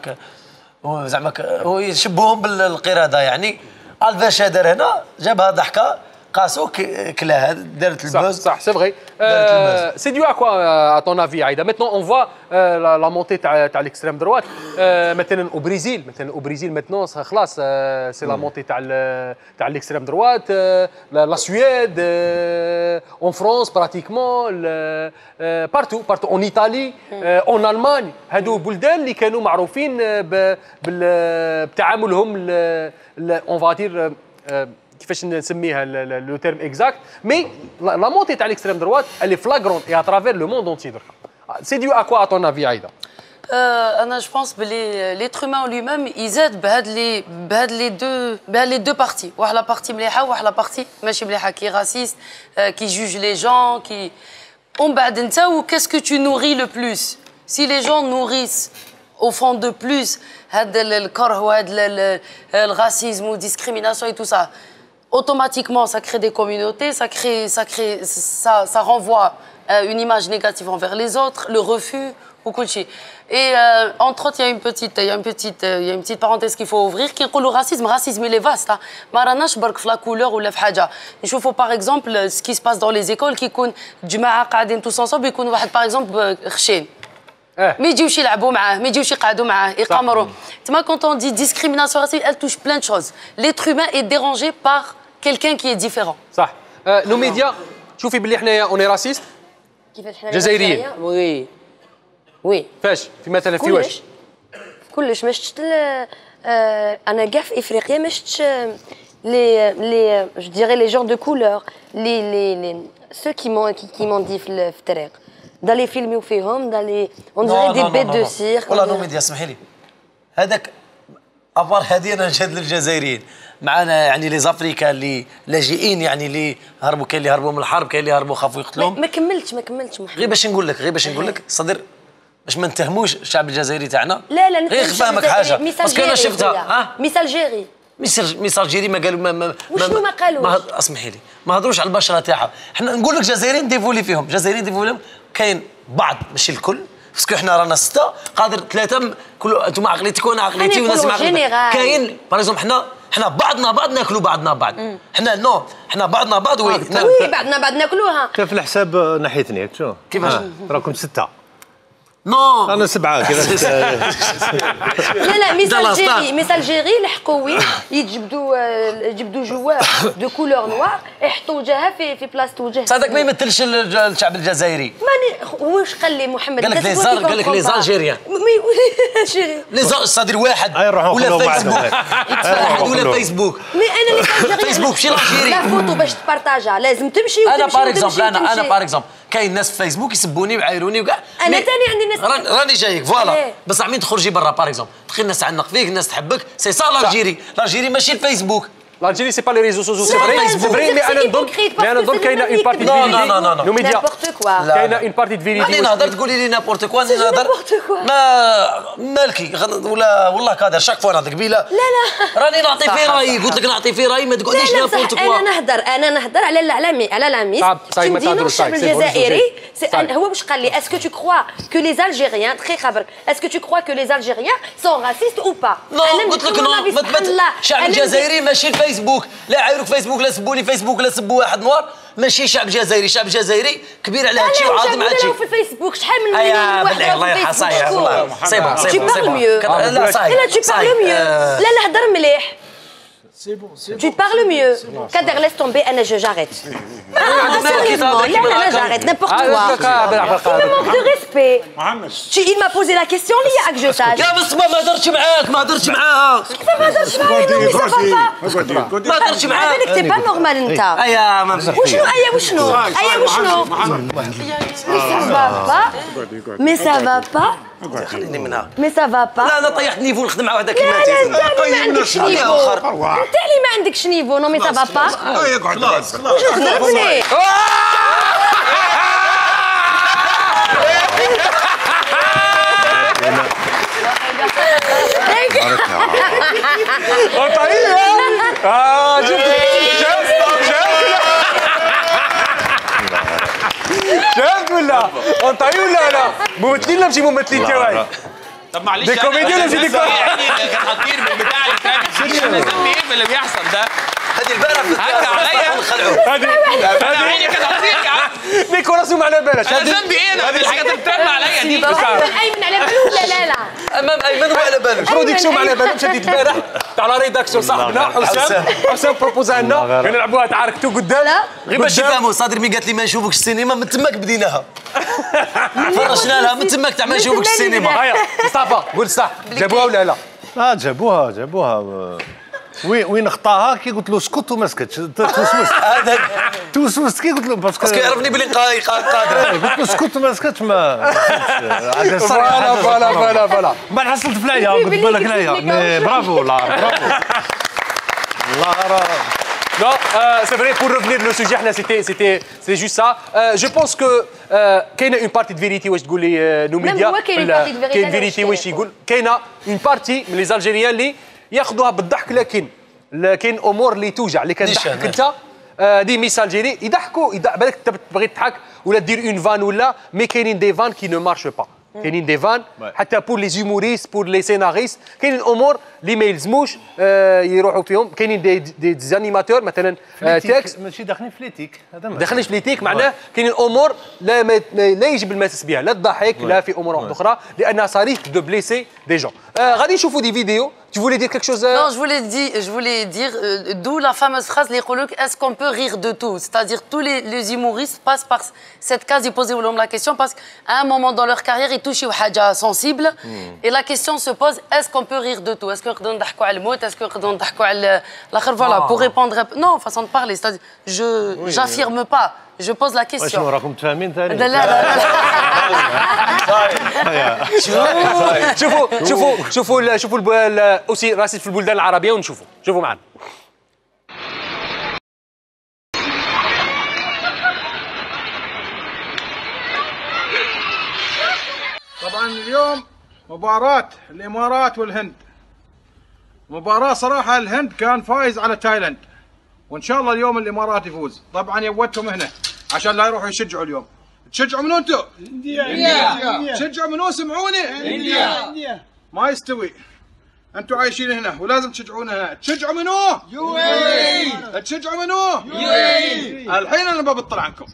زعما هو يشبههم بالقرده. يعني الفيش دار هنا جابها ضحكه قاسو كلاها دارت البوز. صح سي فغي. سي دو ا كوا ا طون افي عايده ميتنون اون فوا لا مونتي تاع ليكستريم دروات. مثلا او بريزيل ميتنون خلاص سي لا مونتي تاع ليكستريم دروات. لا سويد اون فرانس براتيكمون بارتو اون ايطالي اون المانيا. هادو بلدان اللي كانوا معروفين بتعاملهم اون فاتير كيفاش نسميها لو تيرم اكزاكت، مي لا مونتي تاع ليكستريم دروات اللي فلاغرون اي اترافير لو موند اونتي دركا. سي ديو ا كوا ا طون افي عايده؟ انا جو بونس بلي ليتر هيومان لو ميم يزاد بهاد لي دو بارتي، واحد لا بارتي مليحه وواحد لا بارتي ماشي مليحه، كي راسيست كي جوج لي جون كي ومن بعد انت وكاسكو تو نوري لو بلوس. سي لي جون نوريس au fond de plus هاد الكره وهاد الراسيزم والديسكريميناسيون et tout ça, automatiquement ça crée des communautés, ça renvoie une image négative envers les autres, le refus ou كلشي. Et entre autres, il y a une petite parenthèse qu'il faut ouvrir qui يقولوا racisme il est vaste. ما راناش برك في لا كولور ولا في حاجه. نشوفوا par exemple ce qui se passe dans les écoles كي يكون جماعه قاعدين tous ensemble يكون واحد par exemple خشين ما يجيوش يلعبوا معاه، ما يجيوش يقعدوا معاه، يقامروا. تما quand on dit discrimination raciale, elle touche plein de choses. L'être humain est dérangé par quelqu'un qui est différent. صح. لو ميديا شوفي باللي حنايا اوني راسيست كيفاش حنا جزائريين. وي فاش في مثلا في واش كلش ما شفتش انا كاع في افريقيا ما شفتش لي جو ديري لي جون دو كولور لي سو كي موندي في الطريق dans les films وفيهم dans les on dirait des bêtes de cirque. والله نو ميديا اسمحي لي هذاك افار هذه انا نشهد للجزائريين معنا، يعني لي زافريكا اللي لاجئين، يعني اللي هربوا، كاين اللي هربوا من الحرب، كاين اللي هربوا خافوا يقتلوهم. ما كملتش محمد. غير باش نقول لك صدر باش ما نتهموش الشعب الجزائري تاعنا. لا غير نفهمك حاجه باسكو انا شفتها. ميس الجيري ما قالوا وشنو ما قالوش؟ اسمحي لي ما هضروش على البشره تاعها. حنا نقول لك جزائريين ديفولي فيهم، كاين بعض ماشي الكل باسكو حنا رانا 6 قادر 3 كل انتم عقليتك وانا عقليتي وناس عقليتك. كاين باغ اكزومبل حنا بعضنا بعض ناكلوا بعضنا بعض. حنا بعضنا بعض بعضنا بعض ناكلوها. كيف الحساب ناحيتني شو كيفاش راكم 6 نو انا 7 كذا. لا ميس الجيري لحقوا وين يجبدوا جوار دو كولور نوار يحطوا وجهها في بلاصه وجه. صدق ما يمثلش الشعب الجزائري. واش قال لي محمد؟ قال لك لي زالجيريان لي صدر واحد ولا فيسبوك مي انا لي فيسبوك ماشي الجيري. لا فوتو باش تبارطاجها لازم تمشي انا باغ اكزومبل كاين ناس في فيسبوك يسبوني ويعايروني وكاع. انا ثاني عندي ناس راني جايك فوالا بس عمين تخرجي برا باغ اكزومبل تخيل الناس تعنق فيك، الناس تحبك، سي سا الجيري ماشي الفيسبوك. الجيري سي با لي ريزو سوسيو سي فري مي انا نظن كاينه اون بارتي نو ميديا كاينه اون بارتي فيريتي. راني نهضر تقولي لي نابورت كوا نهضر ما مالكي ولا والله كادر شاك فوا نهضر قبيله. لا راني نعطي في رايي، قلت لك نعطي في رايي ما تقوليش نابورت كوا. انا نهضر على العميس ما تهضروش. الشعب الجزائري هو واش قال لي اسكو تو كخوا كو لي زالجيريان تخي خبر اسكو تو كخوا كو لي زالجيريان سون راسيست او با. انا قلت لك نو الشعب الجزائري ماشي فيسبوك، لا عايروك فيسبوك، لا سبوني فيسبوك، لا سبوا واحد نوار، ماشي شعب جزائري، شعب جزائري كبير على هادشي وعاظم على هادشي. في الفيسبوك شحال من بالله الله يرحمها صاير والله سي بون tu parles mieux. لا صاير لا tu parles mieux. لا لا هضر مليح. Tu parles mieux. Kader laisse tomber, Anna j'arrête. Sérieusement, là j'arrête n'importe quoi. Il me manque de respect. Il m'a posé la question اللي ياك جو تاج. يا مصطفى ما هضرتش معاك، ما هضرتش معاها. كيف ما هضرتش معايا نو سا با. ما هضرتش معاك. بالك تي با نورمال انت. ايا ما مزحتش. وشنو ايا وشنو؟ ايا وشنو؟ مي سا با با. خليني منها. مي سا با با. لا انا طيحت نيفو نخدم مع وحده كيما انت. لا ما عندكش نيفو. انت اللي ما عندكش نيفو نو مي سا با با. خلاص واش تضربني؟ شفت ولا؟ انطي ولا لا؟ ممثلين ولا ماشي ممثلين تاعي؟ طب معلش دي كوميديا ولا مش دي كوميديا؟ يعني كانت هتطير بالبتاع اللي كانت انا ذنبي ايه في اللي بيحصل ده؟ هذه البارح هكا عليا هذه عيني كانت هتطير يا عم نيكولاس وما على بالك انا ذنبي ايه انا الحاجات اللي بترمى عليا دي ايمن على باله ولا لا لا؟ امام ايمن وعلى بالك برودكسيون على بالك شديت البارح تاع لا ريداكسيون صاحبنا حسام بروبوزا لنا كنلعبوها تعاركتوا قدام غير باش يفهموا صادر مي قالت لي ما نشوفكش السينما من تماك بديناها فرشنا لها من تماك تاع ما نشوفكش السينما. هيا مصطفى قول صح جابوها ولا لا؟ جابوها وين خطاها كي قلت له اسكت وما سكتش توسوست كي قلت له باسكو يعرفني بلي قادر قلت له اسكت وما سكتش ما فوالا من حصلت فلايا قلت بالك هنايا برافو والله برافو والله Non, c'est vrai, pour revenir au sujet, c'est juste ça. Je pense que qu'il y a une partie de vérité, où je dis nos médias, qu'il y a une vérité, où je dis qu'il y a une partie, les Algériens, اللي ياخذوها بالضحك لكن كاين امور اللي توجع اللي كتضحك انت دي ميس الجيري يضحكوا بالك انت تبغي تضحك ولا دير اون فان ولا مي كاينين دي فان كي نو مارش با كاينين دي فان حتى بور لي زوموريست بور لي سيناريست كاينين امور اللي ما يلزموش يروحوا فيهم كاينين دي زانيماتور مثلا تكست ماشي داخلين في ليتيك هذا ما داخلينش في ليتيك معناه كاينين امور لا يجب المساس بها لا الضحك لا في امور اخرى لانها صريح دو بليسي دي جون غادي نشوفوا دي فيديو. Tu voulais dire quelque chose Non, je voulais dire d'où la fameuse phrase les colocs, est-ce qu'on peut rire de tout? C'est-à-dire tous les humoristes passent par cette case, ils posent la question parce qu'à un moment dans leur carrière, ils touchent à haja sensible et la question se pose, est-ce qu'on peut rire de tout? Est-ce qu'on peut dire le mot? Est-ce qu'on peut dire la voilà, pour répondre non, façon de parler, c'est-à-dire j'affirme pas. Je pose la question. شنو راكم متفاهمين ثاني؟ لا شوفوا اوسي راسي في البلدان العربيه شوفوا معنا. طبعا اليوم مباراة الامارات والهند. مباراة صراحة الهند كان فايز على تايلاند. وان شاء الله اليوم الامارات يفوز. طبعا يودتهم هنا عشان لا يروحوا يشجعوا اليوم. تشجعوا منو انتم؟ انديا. تشجعوا منو سمعوني؟ انديا. ما يستوي. انتم عايشين هنا ولازم تشجعونا هنا. تشجعوا منو؟ يو اي. تشجعوا منو؟ يو اي. الحين انا ببطل عنكم.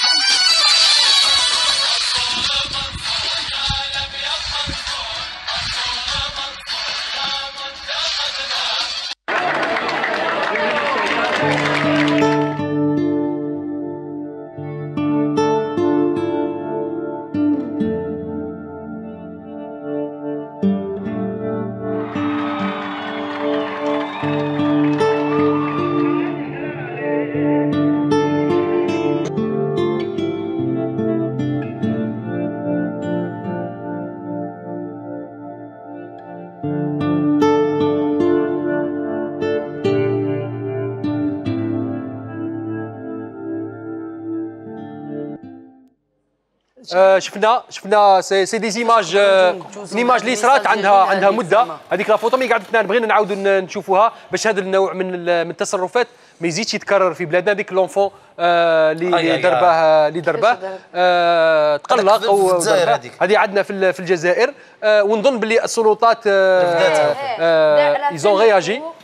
شفنا سي دي زيماج ليماج اللي صرات عندها مده هذيك لا فوتو مي قعدتنا بغينا نعاودوا نشوفوها باش هذا النوع من التصرفات ما يزيدش يتكرر في بلادنا. ديك لونفون اللي درباه تقلق هذه عندنا في الجزائر ونظن باللي السلطات ايزون رياجي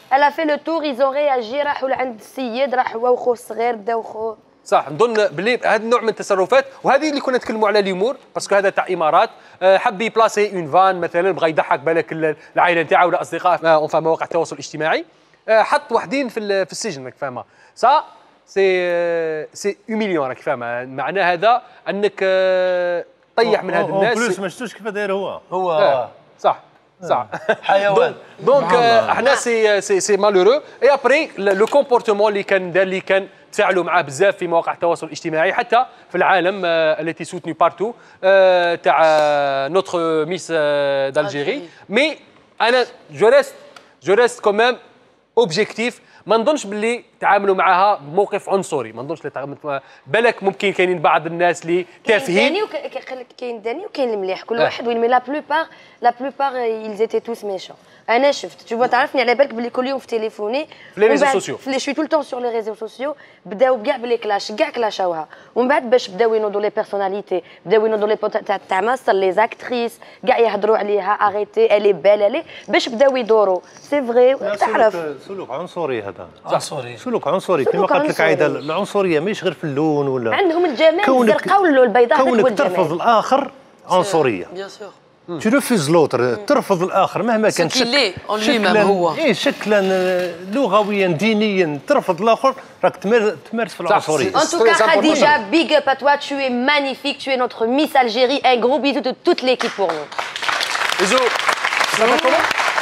الا في لو تور ايزون رياجي راحوا لعند السيد راحوا وخوه الصغير داو خوه صح. نظن بلي هذا النوع من التصرفات وهذه اللي كنا نتكلموا على اليومور باسكو هذا تاع امارات حب يبلاسي اون فان مثلا بغى يضحك بالك العائله نتاعو ولا اصدقاء اونفا مواقع التواصل الاجتماعي حط وحدين في السجن راك فاهمه سا سي اوميليون راك فاهمه معناه هذا انك طيح من هاد الناس بلوس ما شفتوش كيف داير هو صح صح حيوان دونك احنا سي مالورو اي ابري لو كومبورتمون اللي كان تفاعلوا معاه بزاف في مواقع التواصل الاجتماعي حتى في العالم التي سوتني بارتو تاع نوتر ميس دالجيري مي انا جو ريست كومام اوبجيكتيف ما نظنش باللي تعاملوا معها بموقف عنصري ما نظنش بالك ممكن كاينين بعض الناس اللي تافهين كاين داني وكاين المليح كل واحد وين مي لا بلوبار ils étaient tous méchants انا شفت تشوف تعرفني على بالك باللي كل يوم في تليفوني في لي ريزو سوسيو جو سوي تو طون سور لي ريزو سوسيو بداو كاع بلي كلاش كاع كلاشاوها ومن بعد باش بداو ينوضوا لي بيرسوناليتي بداو ينوضوا لي تاع مصر لي زاكتريس كاع يهضروا عليها اريتي الي بالي باش بداو يدوروا سي فغي تعرف سلوك عنصري هذا عنصري سلوك عنصري كما قالت لك عايده العنصريه ماشي غير في اللون ولا عندهم الجمال الزرقاء والبيضاء كونك ترفض الاخر عنصريه بيان سور tu refuses l'autre ترفض الاخر مهما كان شكلا هو شكلا لغويا دينيا ترفض الاخر راك تمارس في العنصريه. En tout cas Khadija, big up à toi, tu es magnifique, tu es notre Miss Algérie, un gros bisou de toute l'équipe pour nous. Bisous. Ça va comment?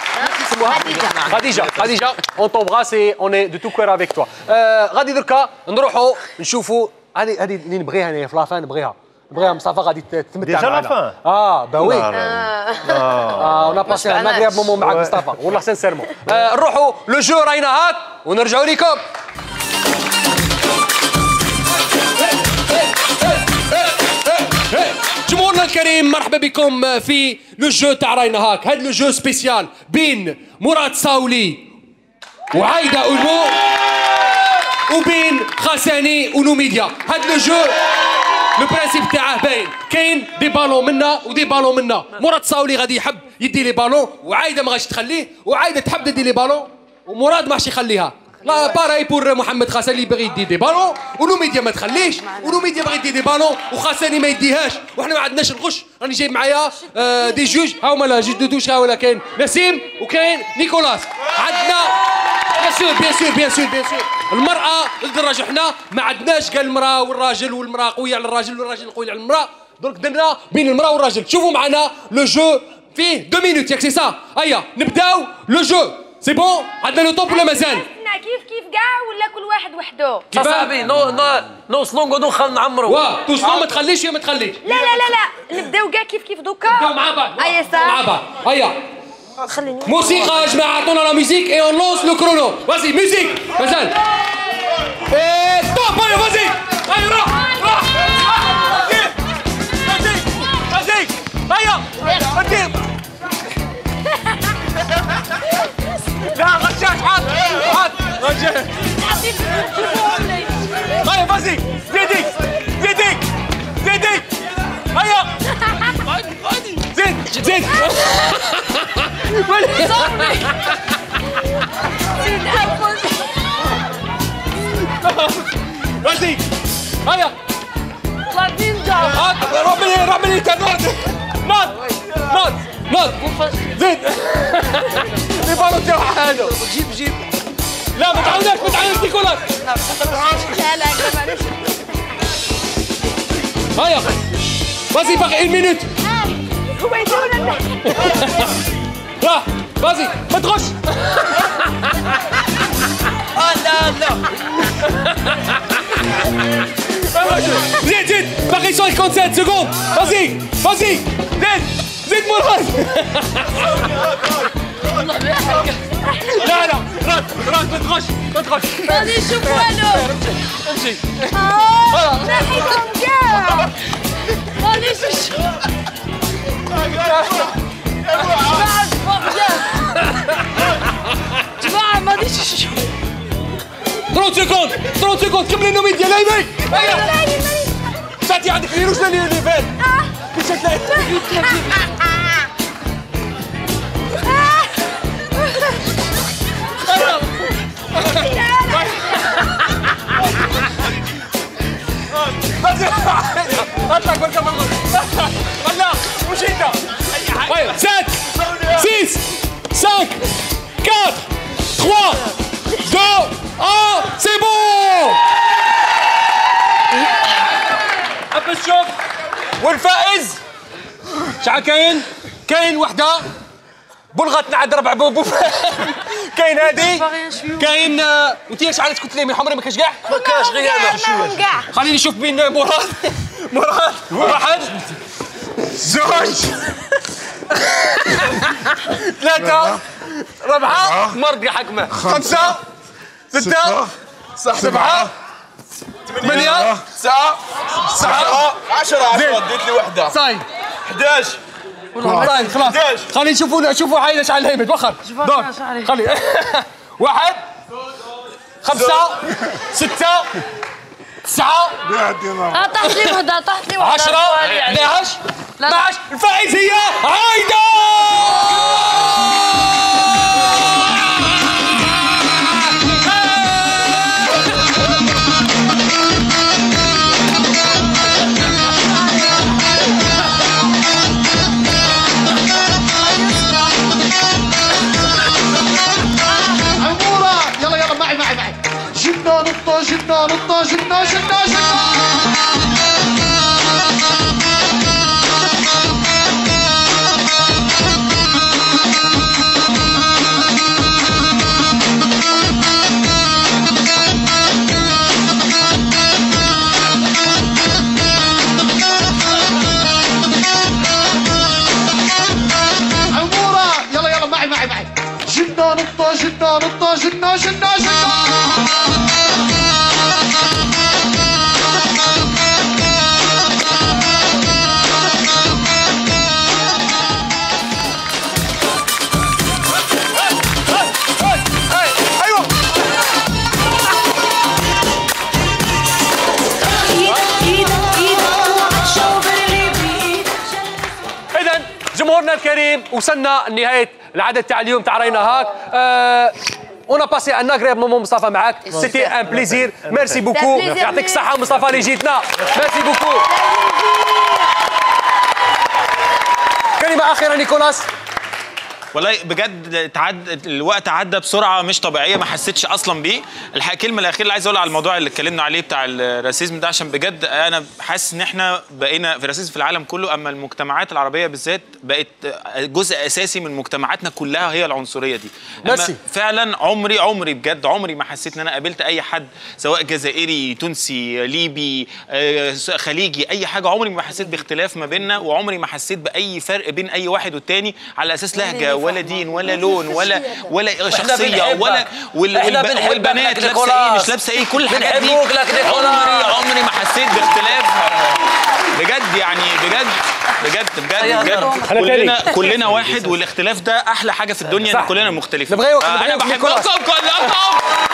Khadija, on t'embrasse et on est de tout cœur avec toi. غادي دركا نروحوا نشوفوا هذه اللي نبغيها انا في لافان نبغيها مصطفى غادي تتمتع معنا. با وي. اون باسي ان اغريابل مومون معك مصطفى والله سانسيرمون. نروحوا لو جو راينا هاك ونرجعوا لكم. جمهورنا الكريم مرحبا بكم في لو جو تاع راينا هاك. هذا لو جو سبيسيال بين مراد صاولي وعايده اولمو وبين خاساني ونوميديا. هذا لو جو لو برانسيب تاعه باين كاين دي بالون منا ودي بالون منا. مراد صاولي غادي يحب يدي لي بالون وعايده ما غاديش تخليه وعايده تحب تدي لي بالون ومراد ماهش يخليها. لا باراي بور محمد خاساني اللي باغي يدي دي بالون ونوميديا ما تخليش ونوميديا باغي يدي دي بالون وخاساني ما يديهاش وحنا ما عندناش الغش. راني جايب معايا دي جوج هاهما لا جوج دو دوش هاولا كاين نسيم وكاين نيكولاس. عندنا بيان سور المرأة للدرجة حنا ما عندناش كاع المرأة والراجل والمرأة قوية على الراجل والراجل قوي على المرأة. درك درنا بين المرأة والراجل. شوفوا معنا لو جو فيه 2 مينوت ياك سي سا. هيا نبداو لو جو سي بون. عندنا لو طوب ولا مازال؟ كيف كاع ولا كل واحد وحده؟ صاحبي نوصلوا نقعدوا نعمروا. واه توصلوا ما تخليش يا ما تخليش. لا نبداو كاع كيف دوكا. نبداو مع بعض. هيا صح مع بعض. هيا موسيقى يا جماعة عطونا لا ميوزيك اي اون لونس لو كرونو. فازي ميوزيك مازال. ايه ستوب هيا فازي. هيا روح فازي هيا لا غشاش حاط غشاش. هيا فازي زيدك هيا زيد راسي هيا روح من نوض زيد لي بالو تاعو هذا جيب لا ما تعاوناش نيكولاس. لا هيا فازي باقي 1 مينوت. هو يدورنا لا فازي ما تخش. لا زيد باقي 57 سكوند. فازي زيد مراد. لا راد ما تخش. غادي نشوف والو. امشي. نحيكم كاع. غادي نشوف. جماعة ما غاديش نشوف. 30 سكوند كملي النوميديا لا يبيك. هيا شاتي عندك فيروس اللي فات. مش هتلاقي طيب 7 6 5 4 3 2 1 سي بون. حب نشوف والفائز شحال كاين؟ كاين وحده بلغت نعد ربع كاين هادي كاين انت شحال كنت لي من حمري ما كاش كاع؟ ما كاش غير انا. خليني نشوف بين مراد واحد زوج 3 4 مرد حكمه 5 6 7 8 9 10 ديت لي وحده صاي 11 طيب خلاص خلينا نشوفوا هاي شحال هيبت وخر دور خلي 1 5 6 9 طاحت لي وحده 10 11 12 الفائز هي عايده. جنة جمهورنا الكريم وصلنا لنهايه العدد تاع اليوم تاع راينا هاك. اون باسي ان اغريبل مومون مصطفى معاك، سيتي ان بليزير، ميرسي بوكو، يعطيك الصحه مصطفى اللي جيتنا، ميرسي بوكو. كلمه اخيره نيكولاس. والله بجد الوقت عدى بسرعه مش طبيعيه، ما حسيتش اصلا بيه. الكلمه الاخيره اللي عايز اقولها على الموضوع اللي اتكلمنا عليه بتاع الراسيزم ده، عشان بجد انا حاسس ان احنا بقينا في راسيزم في العالم كله، اما المجتمعات العربيه بالذات بقت جزء اساسي من مجتمعاتنا كلها هي العنصريه دي. اما فعلا عمري بجد عمري ما حسيت ان انا قابلت اي حد سواء جزائري، تونسي، ليبي، خليجي، اي حاجه، عمري ما حسيت باختلاف ما بيننا، وعمري ما حسيت باي فرق بين اي واحد والتاني على اساس لهجه ولا دين ولا لون ولا شخصيه والبنات لابسه ايه مش لابسه ايه، كل الحاجات دي عمري ما حسيت باختلاف بجد. يعني بجد كلنا واحد، والاختلاف ده احلى حاجه في الدنيا، ان كلنا مختلفين. انا بحبكم كلكم.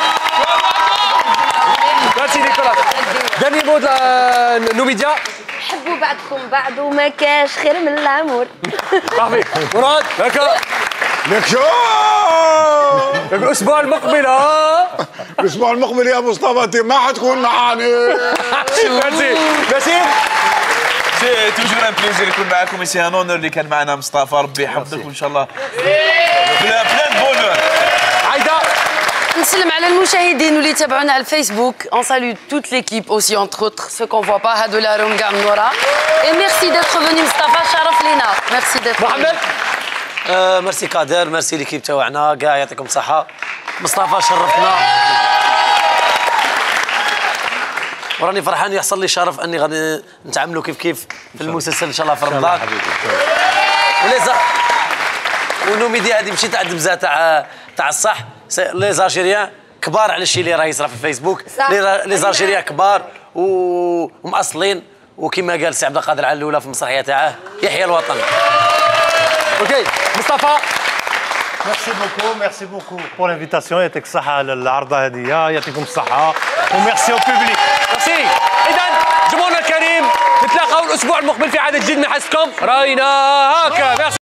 ميرسي نيكولاس. داني بود نوميديا. حبوا بعضكم بعض وما كاش خير من العمر. صافي مراد هكا لك شو الاسبوع المقبل. الاسبوع المقبل يا مصطفى انت ما حتكون معاني. ميرسي توجور ان بليزير يكون معكم، سي ان اونور اللي كان معنا مصطفى، ربي يحفظكم ان شاء الله. بلان بونور. عايده نسلم على المشاهدين واللي تابعونا على الفيسبوك. On salue toute l'équipe aussi entre autres ceux qu'on voit pas. هادو لا راهم كاع من ورا. Et merci d'être venu مصطفى، شرف لينا. Merci d'être محمد. ميرسي كادر، ميرسي ليكيب تاعنا كاع، يعطيكم الصحة. مصطفى شرفنا. وراني فرحان يحصل لي شرف اني غادي نتعاملوا كيف في المسلسل ان شاء الله في رمضان. وليزا ونوميديا هذه ماشي تاع الدبزه تاع الصح، لي زالجيريان كبار على الشيء اللي راه يصرى في الفيسبوك. لي زالجيريان كبار ومأصلين، وكما قال سي عبد القادر على الاولى في المسرحيه تاعه، يحيى الوطن. اوكي مصطفى. ميرسي بوكو بور لانفيتاسيون، يعطيك الصحة على العرضة هذه، يعطيكم الصحة وميرسي او بوبليك. ميرسي. إذا جمهورنا الكريم نتلاقاو الأسبوع المقبل في عدد جديد من حسكم راينا هاكا.